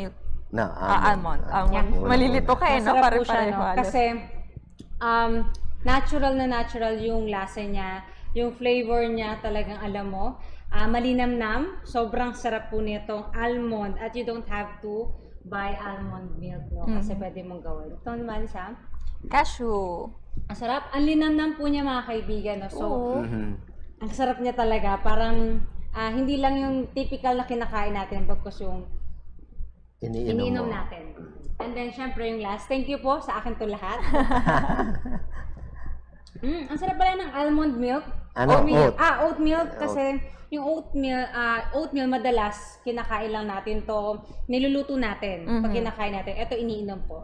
Na, Ah, almond. Almond. Yeah. Malilito kayo, no? Masarap po siya, Pare-pareho no? halos. Kasi, um, natural na natural yung lasa niya. Yung flavor niya talagang alam mo. Uh, malinamnam. Sobrang sarap po nitong almond. At you don't have to buy almond milk, no? Kasi Mm-hmm. pwede mong gawin. Ito naman siya. Cashew. Ang sarap. Ang linamnam po niya, mga kaibigan, no? So, Oo. Mhm. ang sarap niya talaga. Parang, ah, hindi lang yung typical na kinakain natin, bagkus yung Iniinom iniinom mo. natin. And then, syempre, yung last. Thank you po sa akin to lahat. mm, ang sarap pala ng almond milk. Ano? Oatmeal. Oat. Ah, oat milk. Kasi yung oatmeal, ah, oatmeal madalas, kinakain lang natin to, niluluto natin pag kinakain natin. Ito, iniinom po.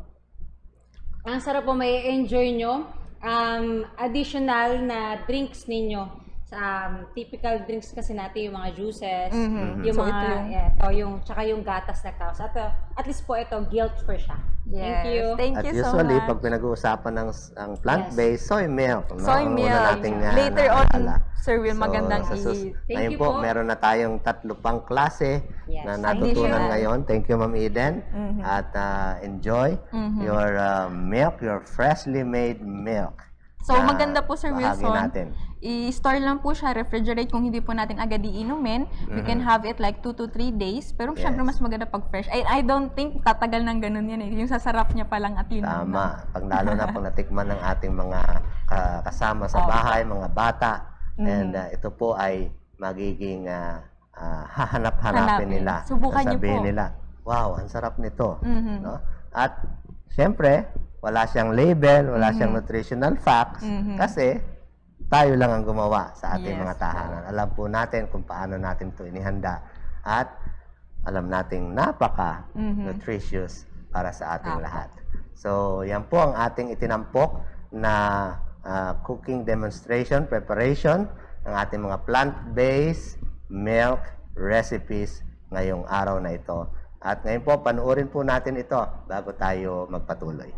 Ang sarap po, may enjoy nyo. Um, additional na drinks ninyo. Um, typical drinks kasi natin yung mga juices, Mhm. yung So, mga, ito yung- yeah, ito yung, tsaka yung gatas na cows. At, uh, at least po ito, guilt-free siya. Yes. Thank you. Thank At you so usually, much. pag pinag-uusapan ng s- ang plant-based, soy milk. No? Soy Ang una milk. nating, uh, Later on, naalala. Sir Will, magandang sa sus- i- Thank Ngayon you po, po. meron na tayong tatlo pang klase Yes. na natutunan Additional. ngayon. Thank you, Ma'am Eden. Mhm. At uh, enjoy Mhm. your uh, milk, your freshly made milk. So, na maganda po, Sir bahagi Wilson. natin. I-store lang po siya, refrigerate kung hindi po natin agad iinumin. We can have it like two to three days. Pero Yes. syempre, mas maganda pag fresh. I, I don't think tatagal ng ganun yan eh. Yung sasarap niya pa lang at yun. Tama. Pag lalo na pag natikman ng ating mga ka- kasama sa bahay, mga bata. And uh, ito po ay magiging uh, uh, hahanap-hanapin Hanapin. nila. Subukan niyo Sasabihin po. nila, wow, ang sarap nito. Mhm. No? At syempre, wala siyang label, wala siyang nutritional facts Mhm. kasi tayo lang ang gumawa sa ating Yes mga tahanan. Alam po natin kung paano natin ito inihanda at alam nating napaka-nutritious para sa ating Apo. lahat. So, yan po ang ating itinampok na ah, cooking demonstration, preparation ng ating mga plant-based milk recipes ngayong araw na ito. At ngayon po, panuorin po natin ito bago tayo magpatuloy.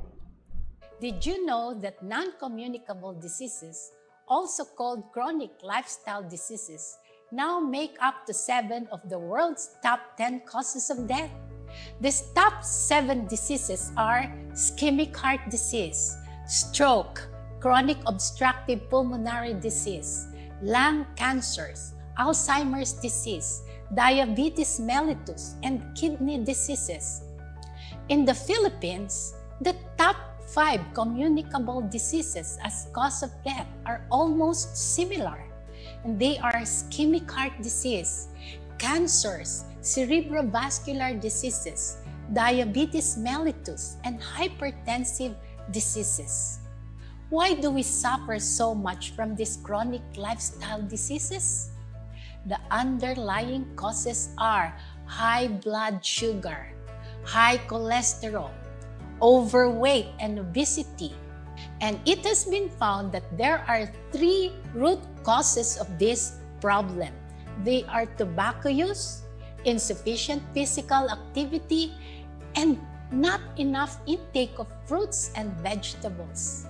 Did you know that non-communicable diseases, also called chronic lifestyle diseases, now make up to seven of the world's top ten causes of death? These top seven diseases are ischemic heart disease, stroke, chronic obstructive pulmonary disease, lung cancers, Alzheimer's disease, diabetes mellitus, and kidney diseases. In the Philippines, the top five communicable diseases as cause of death are almost similar, and they are ischemic heart disease, cancers, cerebrovascular diseases, diabetes mellitus, and hypertensive diseases. Why do we suffer so much from these chronic lifestyle diseases? The underlying causes are high blood sugar, high cholesterol, overweight, and obesity. And it has been found that there are three root causes of this problem. They are tobacco use, insufficient physical activity, and not enough intake of fruits and vegetables.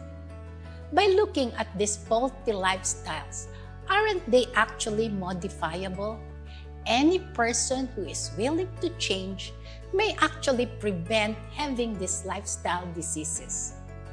By looking at these faulty lifestyles, aren't they actually modifiable? Any person who is willing to change may actually prevent having these lifestyle diseases.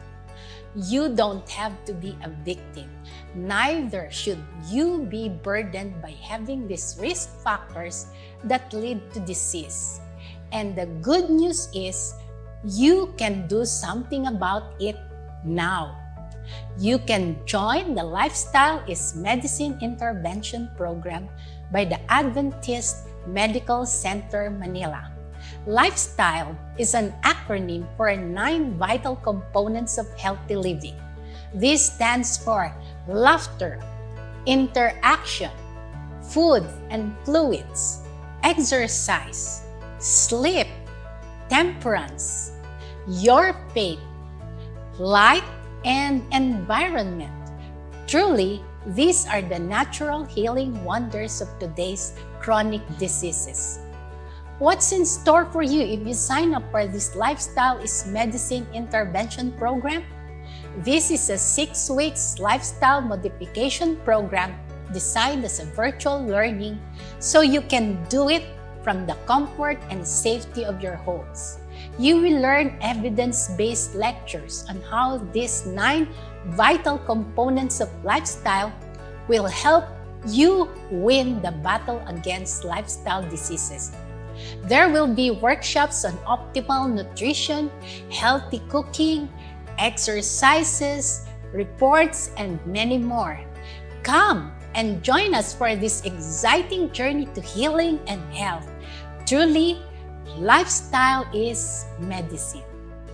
You don't have to be a victim. Neither should you be burdened by having these risk factors that lead to disease. And the good news is you can do something about it now. You can join the Lifestyle is Medicine Intervention Program by the Adventist Medical Center, Manila. Lifestyle is an acronym for nine vital components of healthy living. This stands for laughter, interaction, food and fluids, exercise, sleep, temperance, your faith, light, and environment. Truly, these are the natural healing wonders of today's chronic diseases. What's in store for you if you sign up for this Lifestyle is Medicine Intervention Program? This is a six weeks lifestyle modification program designed as a virtual learning so you can do it from the comfort and safety of your homes. You will learn evidence-based lectures on how these nine vital components of lifestyle will help you win the battle against lifestyle diseases. There will be workshops on optimal nutrition, healthy cooking, exercises, reports, and many more. Come and join us for this exciting journey to healing and health. Truly, lifestyle is medicine.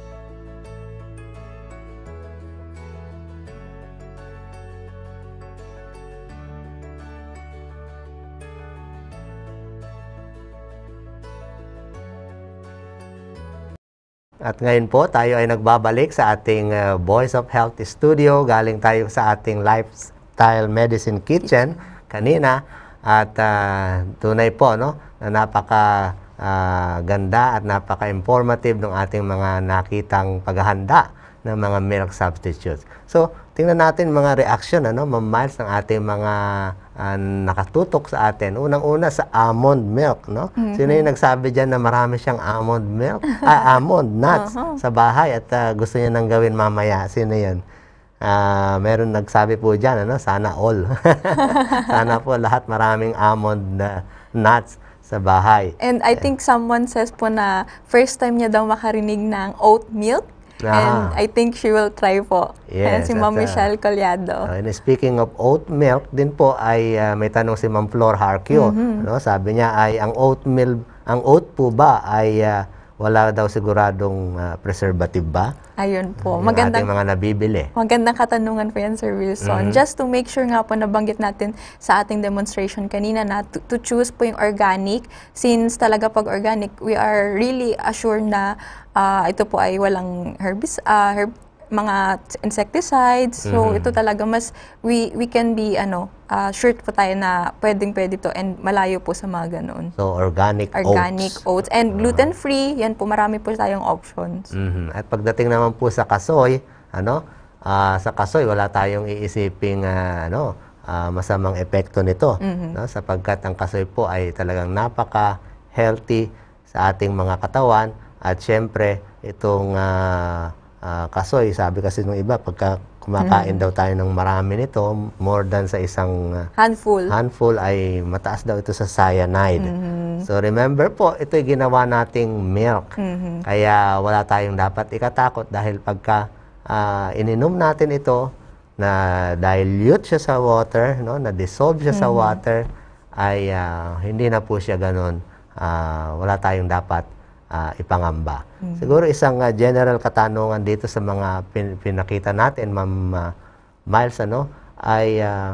At ngayon po, tayo ay nagbabalik sa ating uh, Voice of Health Studio. Galing tayo sa ating Lifestyle Medicine Kitchen kanina. At uh, tunay po, no, na napaka uh, ganda at napaka-informative ng ating mga nakitang paghahanda ng mga milk substitutes. So, tingnan natin mga reaction, ano, Ma'am Miles, ng ating mga uh, nakatutok sa atin. Unang-una sa almond milk, no? Mm-hmm. Sino yung nagsabi dyan na marami siyang almond milk? ah, almond nuts uh-huh. sa bahay at uh, gusto niya nang gawin mamaya. Sino yun? Uh, meron nagsabi po dyan, ano? Sana all. Sana po lahat maraming almond uh, nuts sa bahay. And I think someone says po na first time niya daw makarinig ng oat milk. Ah. And I think she will try po. Yes, si Ma'am at, uh, Michelle Collado. Uh, and speaking of oat milk, din po ay uh, may tanong si Ma'am Flor Harkio. Mm-hmm. No? Sabi niya ay ang oat milk, ang oat po ba ay uh, wala daw siguradong uh, preservative ba? Ayun po. Yung magandang, ating mga nabibili. Magandang katanungan po yan, Sir Wilson. Mm-hmm. Just to make sure nga po nabanggit natin sa ating demonstration kanina na to, to choose po yung organic. Since talaga pag organic, we are really assured na uh, ito po ay walang herbis, uh, herb, mga insecticides. So, mm-hmm. ito talaga mas, we we can be, ano, uh, sure po tayo na pwedeng-pwede to and malayo po sa mga ganoon. So, organic, organic oats. oats. And gluten-free, yan po, marami po tayong options. Mm-hmm. At pagdating naman po sa kasoy, ano, uh, sa kasoy, wala tayong iisiping, uh, ano, uh, masamang epekto nito. Mm-hmm. No? Sapagkat ang kasoy po ay talagang napaka-healthy sa ating mga katawan. At syempre, itong uh, Uh, kasoy, sabi kasi nung iba, pagka kumakain mm. daw tayo ng marami nito, more than sa isang uh, handful, handful ay mataas daw ito sa cyanide. Mm-hmm. So remember po, ito ay ginawa nating milk. Mm-hmm. Kaya wala tayong dapat ikatakot dahil pagka uh, ininom natin ito, na dilute siya sa water, no, na dissolve siya mm-hmm. sa water, ay uh, hindi na po siya ganun. Uh, wala tayong dapat Uh, ipangamba. Mm-hmm. Siguro isang uh, general katanungan dito sa mga pin pinakita natin, Ma'am uh, Miles, ano, ay uh,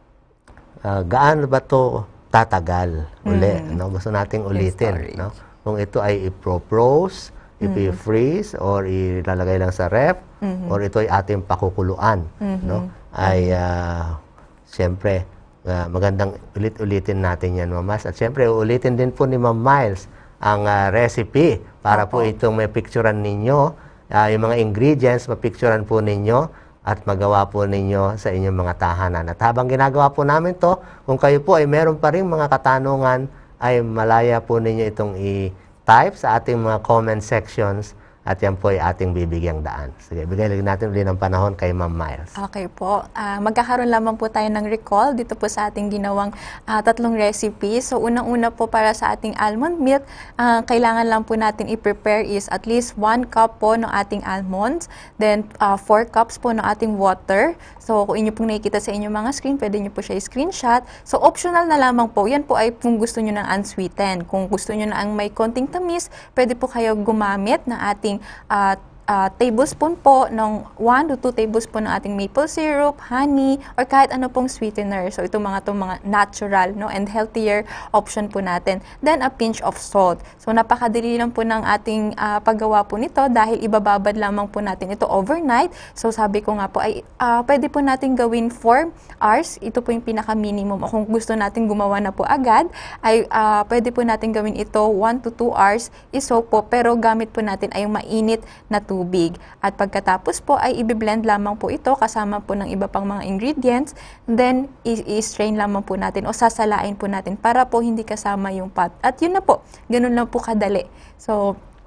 uh, gaano ba to tatagal uli? Mm-hmm. No? Gusto nating ulitin. No? Kung ito ay ipro-froze, mm-hmm. ipi-freeze, or ilalagay lang sa ref, mm-hmm. or ito ay ating pakukuluan. Mm-hmm. No? Ay, uh, siyempre, uh, magandang ulit-ulitin natin yan, Ma'am Miles. At siyempre, ulitin din po ni Ma'am Miles ang uh, recipe para Opo. po itong may picturean ninyo, uh, yung mga ingredients, mapicturean po ninyo at magawa po ninyo sa inyong mga tahanan. At habang ginagawa po namin to, kung kayo po ay meron pa rin mga katanungan, ay malaya po ninyo itong i-type sa ating mga comment sections at yan po ay ating bibigyang daan. Sige, bigay lang natin ulit ng panahon kay Ma'am Miles. Okay po. Uh, magkakaroon lamang po tayo ng recall dito po sa ating ginawang uh, tatlong recipe. So, unang-una po para sa ating almond milk, uh, kailangan lang po natin i-prepare is at least one cup po ng ating almonds, then uh, four cups po ng ating water. So, kung inyo pong nakikita sa inyong mga screen, pwede nyo po siya i-screenshot. So, optional na lamang po. Yan po ay kung gusto nyo ng unsweetened. Kung gusto nyo na ang may konting tamis, pwede po kayo gumamit ng ating Uh, uh, tablespoon po ng one to two tablespoon ng ating maple syrup, honey, or kahit ano pong sweetener. So, ito mga itong mga natural, no, and healthier option po natin. Then, a pinch of salt. So, napakadali lang po ng ating uh, paggawa po nito dahil ibababad lamang po natin ito overnight. So, sabi ko nga po, ay uh, pwede po natin gawin four hours. Ito po yung pinaka-minimum. O kung gusto natin gumawa na po agad, ay uh, pwede po natin gawin ito one to two hours isoak po, pero gamit po natin ay yung mainit na tubig. At pagkatapos po ay i-blend lamang po ito kasama po ng iba pang mga ingredients. Then, i-strain lamang po natin o sasalain po natin para po hindi kasama yung pot. At yun na po, ganun lang po kadali. So,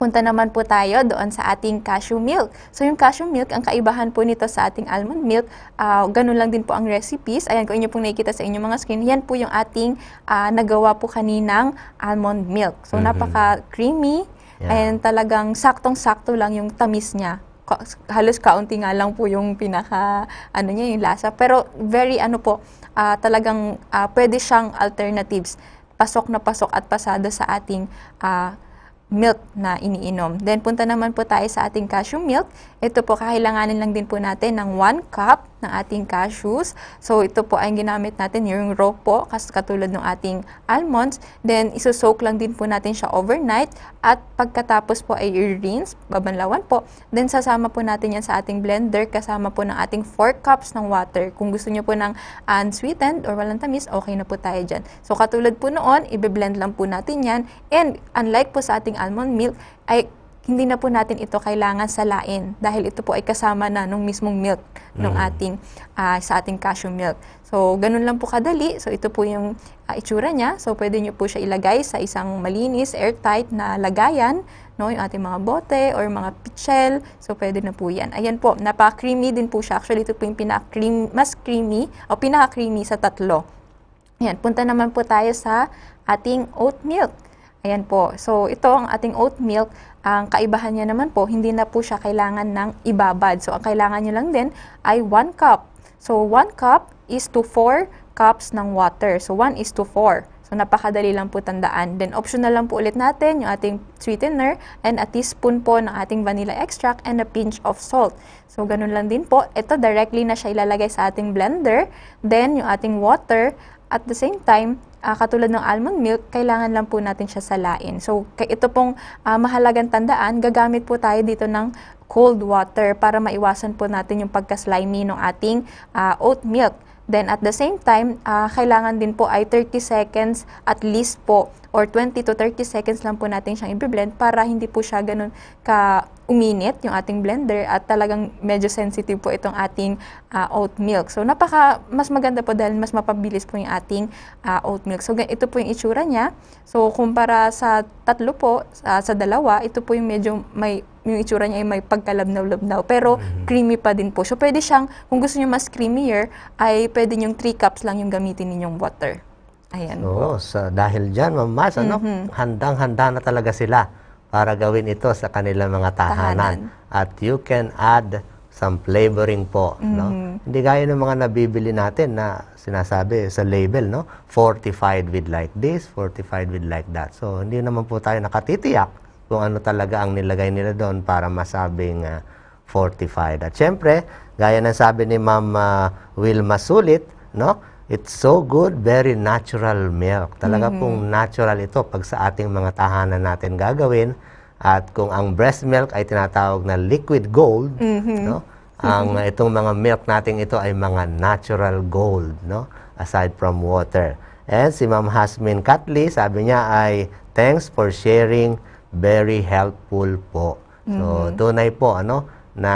Punta naman po tayo doon sa ating cashew milk. So yung cashew milk, ang kaibahan po nito sa ating almond milk, uh, ganun lang din po ang recipes. Ayan, kung inyo pong nakikita sa inyong mga screen, yan po yung ating uh, nagawa po kaninang almond milk. So mm-hmm. napaka-creamy yeah. and talagang saktong-sakto lang yung tamis niya. Ka- halos kaunti nga lang po yung pinaka, ano niya, yung lasa. Pero very ano po, uh, talagang uh, pwede siyang alternatives. Pasok na pasok at pasado sa ating uh, milk na iniinom. Then, punta naman po tayo sa ating cashew milk. Ito po, kakailanganin lang din po natin ng one cup ng ating cashews. So, ito po ay ginamit natin yung raw po, kas katulad ng ating almonds. Then, isosoak lang din po natin siya overnight. At pagkatapos po ay i-rinse, babanlawan po. Then, sasama po natin yan sa ating blender kasama po ng ating four cups ng water. Kung gusto nyo po ng unsweetened or walang tamis, okay na po tayo dyan. So, katulad po noon, i-blend lang po natin yan. And, unlike po sa ating almond milk, ay hindi na po natin ito kailangan salain dahil ito po ay kasama na nung mismong milk ng ating uh, sa ating cashew milk. So, ganun lang po kadali. So, ito po yung uh, itsura niya. So, pwede nyo po siya ilagay sa isang malinis, airtight na lagayan, no? Yung ating mga bote or mga pitchel. So, pwede na po yan. Ayan po, napaka-creamy din po siya. Actually, ito po yung pinaka-cream, mas creamy o pinaka-creamy sa tatlo. Ayan, punta naman po tayo sa ating oat milk. Ayan po. So, ito ang ating oat milk. Ang kaibahan niya naman po, hindi na po siya kailangan ng ibabad. So, ang kailangan niyo lang din ay one cup. So, one cup is to four cups ng water. So, one is to four. So, napakadali lang po tandaan. Then, optional lang po ulit natin yung ating sweetener and a teaspoon po ng ating vanilla extract and a pinch of salt. So, ganun lang din po. Ito, directly na siya ilalagay sa ating blender. Then, yung ating water. At the same time, uh, katulad ng almond milk, kailangan lang po natin siya salain. So, ito pong uh, mahalagang tandaan, gagamit po tayo dito ng cold water para maiwasan po natin yung pagka-slimy ng ating uh, oat milk. Then, at the same time, uh, kailangan din po ay thirty seconds at least po or twenty to thirty seconds lang po natin siyang i-blend para hindi po siya ganun ka uminit yung ating blender at talagang medyo sensitive po itong ating uh, oat milk. So, napaka, mas maganda po dahil mas mapabilis po yung ating uh, oat milk. So, ito po yung itsura niya. So, kumpara sa tatlo po, uh, sa dalawa, ito po yung medyo may, yung itsura niya ay may pagkalabnaw-labnaw. Pero, mm-hmm. creamy pa din po. So, pwede siyang, kung gusto niyo mas creamier, ay pwede yung three cups lang yung gamitin ninyong water. Ayan so, po. So, dahil dyan, Ma'am Mas, ano, Mm-hmm. handang-handa na talaga sila para gawin ito sa kanilang mga tahanan. Tahanan. At you can add some flavoring po, Mm-hmm. no? Hindi gaya ng mga nabibili natin na sinasabi sa label, no? Fortified with like this, fortified with like that. So, hindi naman po tayo nakatitiyak kung ano talaga ang nilagay nila doon para masabing uh, fortified. At syempre, gaya ng sabi ni Ma'am uh, Wilma Sulit, no? It's so good, very natural milk. Talaga mm-hmm. pong natural ito pag sa ating mga tahanan natin gagawin. At kung ang breast milk ay tinatawag na liquid gold, mm-hmm. no? Ang mm-hmm. itong mga milk natin ito ay mga natural gold, no? Aside from water. And si Ma'am Hasmin Katli, sabi niya ay thanks for sharing, very helpful po. Mm-hmm. So tunay po ano na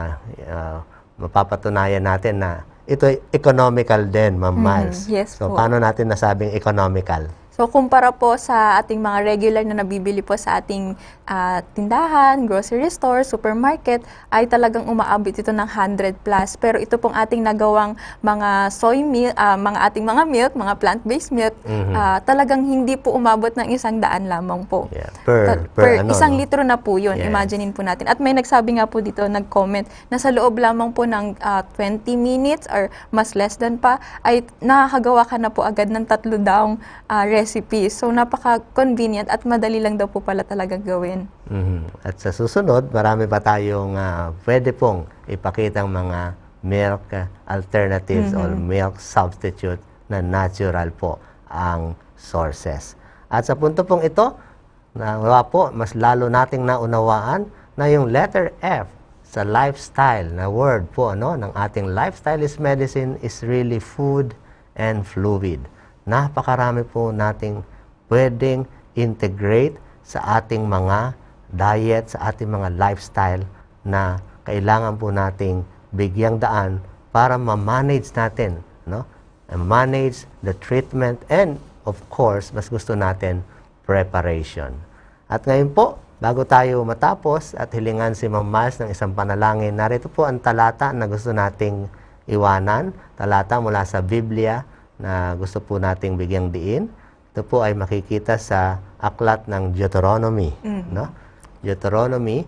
uh, mapapatunayan natin na ito ay economical din, Ma'am Miles. Mm, yes so, po. paano natin nasabing economical? So, kumpara po sa ating mga regular na nabibili po sa ating uh, tindahan, grocery store, supermarket, ay talagang umaabot ito ng one hundred plus. Pero ito pong ating nagawang mga soy milk, uh, mga ating mga milk, mga plant-based milk, mm-hmm. uh, talagang hindi po umabot ng isang daan lamang po. Yeah. Per, Ta- per, per ano, isang no? litro na po yun. Yes. Imaginein po natin. At may nagsabi nga po dito, nag-comment, na sa loob lamang po ng uh, twenty minutes or mas less than pa, ay nakakagawa ka na po agad ng tatlo daong uh, recipes. So, napaka-convenient at madali lang daw po pala talagang gawin. Mm-hmm. At sa susunod, marami pa tayong uh, pwede pong ipakitang mga milk uh, alternatives mm-hmm. or milk substitute na natural po ang sources. At sa punto pong ito, nawa po, mas lalo nating naunawaan na yung letter F sa lifestyle na word po ano, ng ating lifestyle is medicine is really food and fluid. Napakarami po nating pwedeng integrate sa ating mga diet, sa ating mga lifestyle na kailangan po nating bigyang daan para ma-manage natin, no? And manage the treatment and of course, mas gusto natin preparation. At ngayon po, bago tayo matapos at hilingan si Ma'am Miles ng isang panalangin, narito po ang talata na gusto nating iwanan. Talata mula sa Biblia na gusto po nating bigyang diin. Ito po ay makikita sa aklat ng Deuteronomy. Mm-hmm. No? Deuteronomy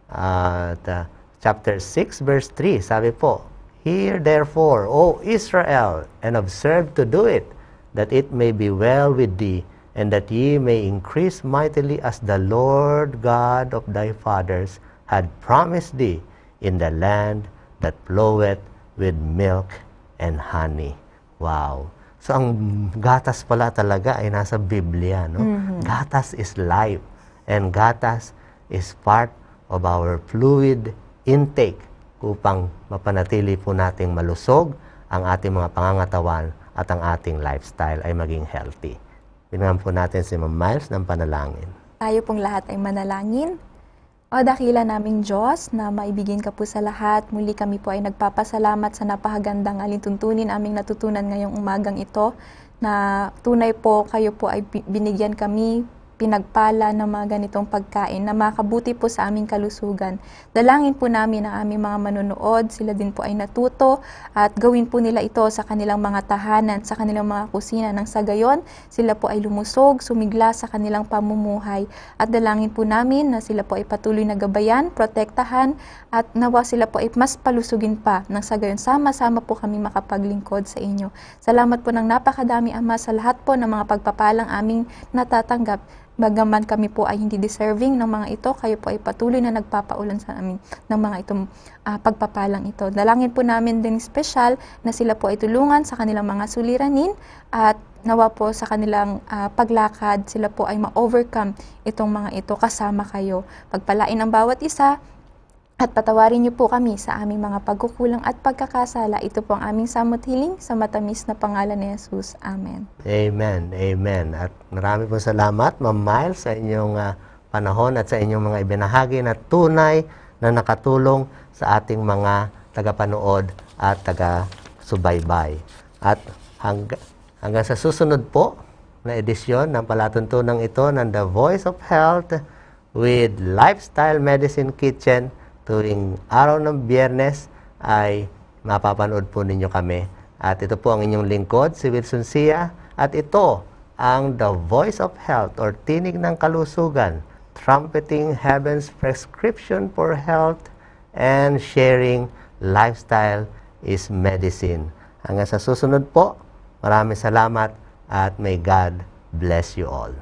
uh, the, chapter six verse three, sabi po, "Hear therefore, O Israel, and observe to do it, that it may be well with thee, and that ye may increase mightily as the Lord God of thy fathers had promised thee in the land that floweth with milk and honey." Wow! So, ang gatas pala talaga ay nasa Biblia, no? Mm-hmm. Gatas is life, and gatas is part of our fluid intake upang mapanatili po nating malusog ang ating mga pangangatawan at ang ating lifestyle ay maging healthy. Pinangan po natin si Ma'am Miles ng panalangin. Tayo pong lahat ay manalangin. O dakila naming Diyos na maibigin ka po sa lahat, muli kami po ay nagpapasalamat sa napakagandang alintuntunin aming natutunan ngayong umagang ito, na tunay po kayo po ay binigyan kami pinagpala ng mga ganitong pagkain na makabuti po sa aming kalusugan. Dalangin po namin ang aming mga manonood, sila din po ay natuto at gawin po nila ito sa kanilang mga tahanan, sa kanilang mga kusina, nang sa gayon sila po ay lumusog, sumigla sa kanilang pamumuhay. At dalangin po namin na sila po ay patuloy na gabayan, protektahan, at nawa sila po ay mas palusugin pa, nang sa gayon sama-sama po kami makapaglingkod sa inyo. Salamat po ng napakadami, Ama, sa lahat po ng mga pagpapalang aming natatanggap. Bagaman kami po ay hindi deserving ng mga ito, kayo po ay patuloy na nagpapaulan sa amin ng mga itong uh, pagpapalang ito. Dalangin po namin din special na sila po ay tulungan sa kanilang mga suliranin at nawa po sa kanilang uh, paglakad, sila po ay ma-overcome itong mga ito kasama kayo. Pagpalain ang bawat isa at patawarin niyo po kami sa aming mga pagkukulang at pagkakasala. Ito po ang aming samot hiling sa matamis na pangalan ni Jesus. Amen. Amen. Amen. At marami po salamat, Ma'am Miles, sa inyong uh, panahon at sa inyong mga ibinahagi na tunay na nakatulong sa ating mga tagapanood at taga-subaybay. At hangga, hanggang sa susunod po na edisyon ng palatuntunang ito ng The Voice of Health with Lifestyle Medicine Kitchen, tuwing araw ng Biyernes ay mapapanood po ninyo kami. At ito po ang inyong lingkod, si Wilson Sia. At ito ang The Voice of Health or Tinig ng Kalusugan, trumpeting heaven's prescription for health and sharing lifestyle is medicine. Hanggang sa susunod po, maraming salamat at may God bless you all.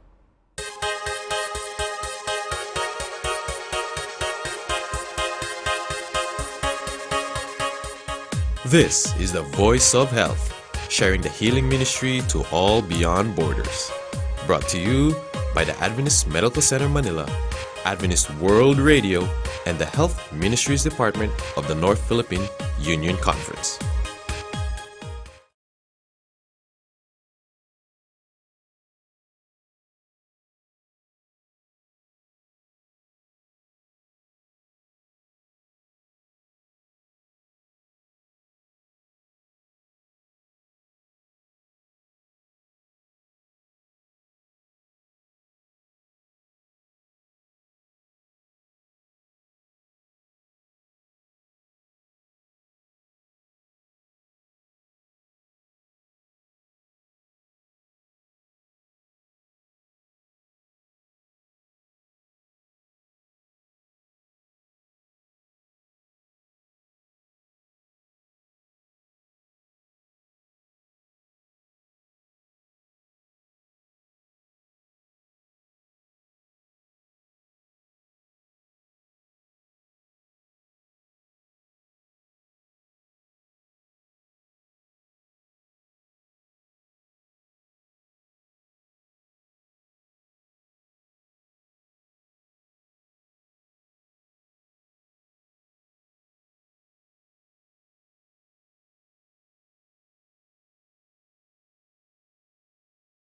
This is the Voice of Health, sharing the healing ministry to all beyond borders. Brought to you by the Adventist Medical Center Manila, Adventist World Radio, and the Health Ministries Department of the North Philippine Union Conference.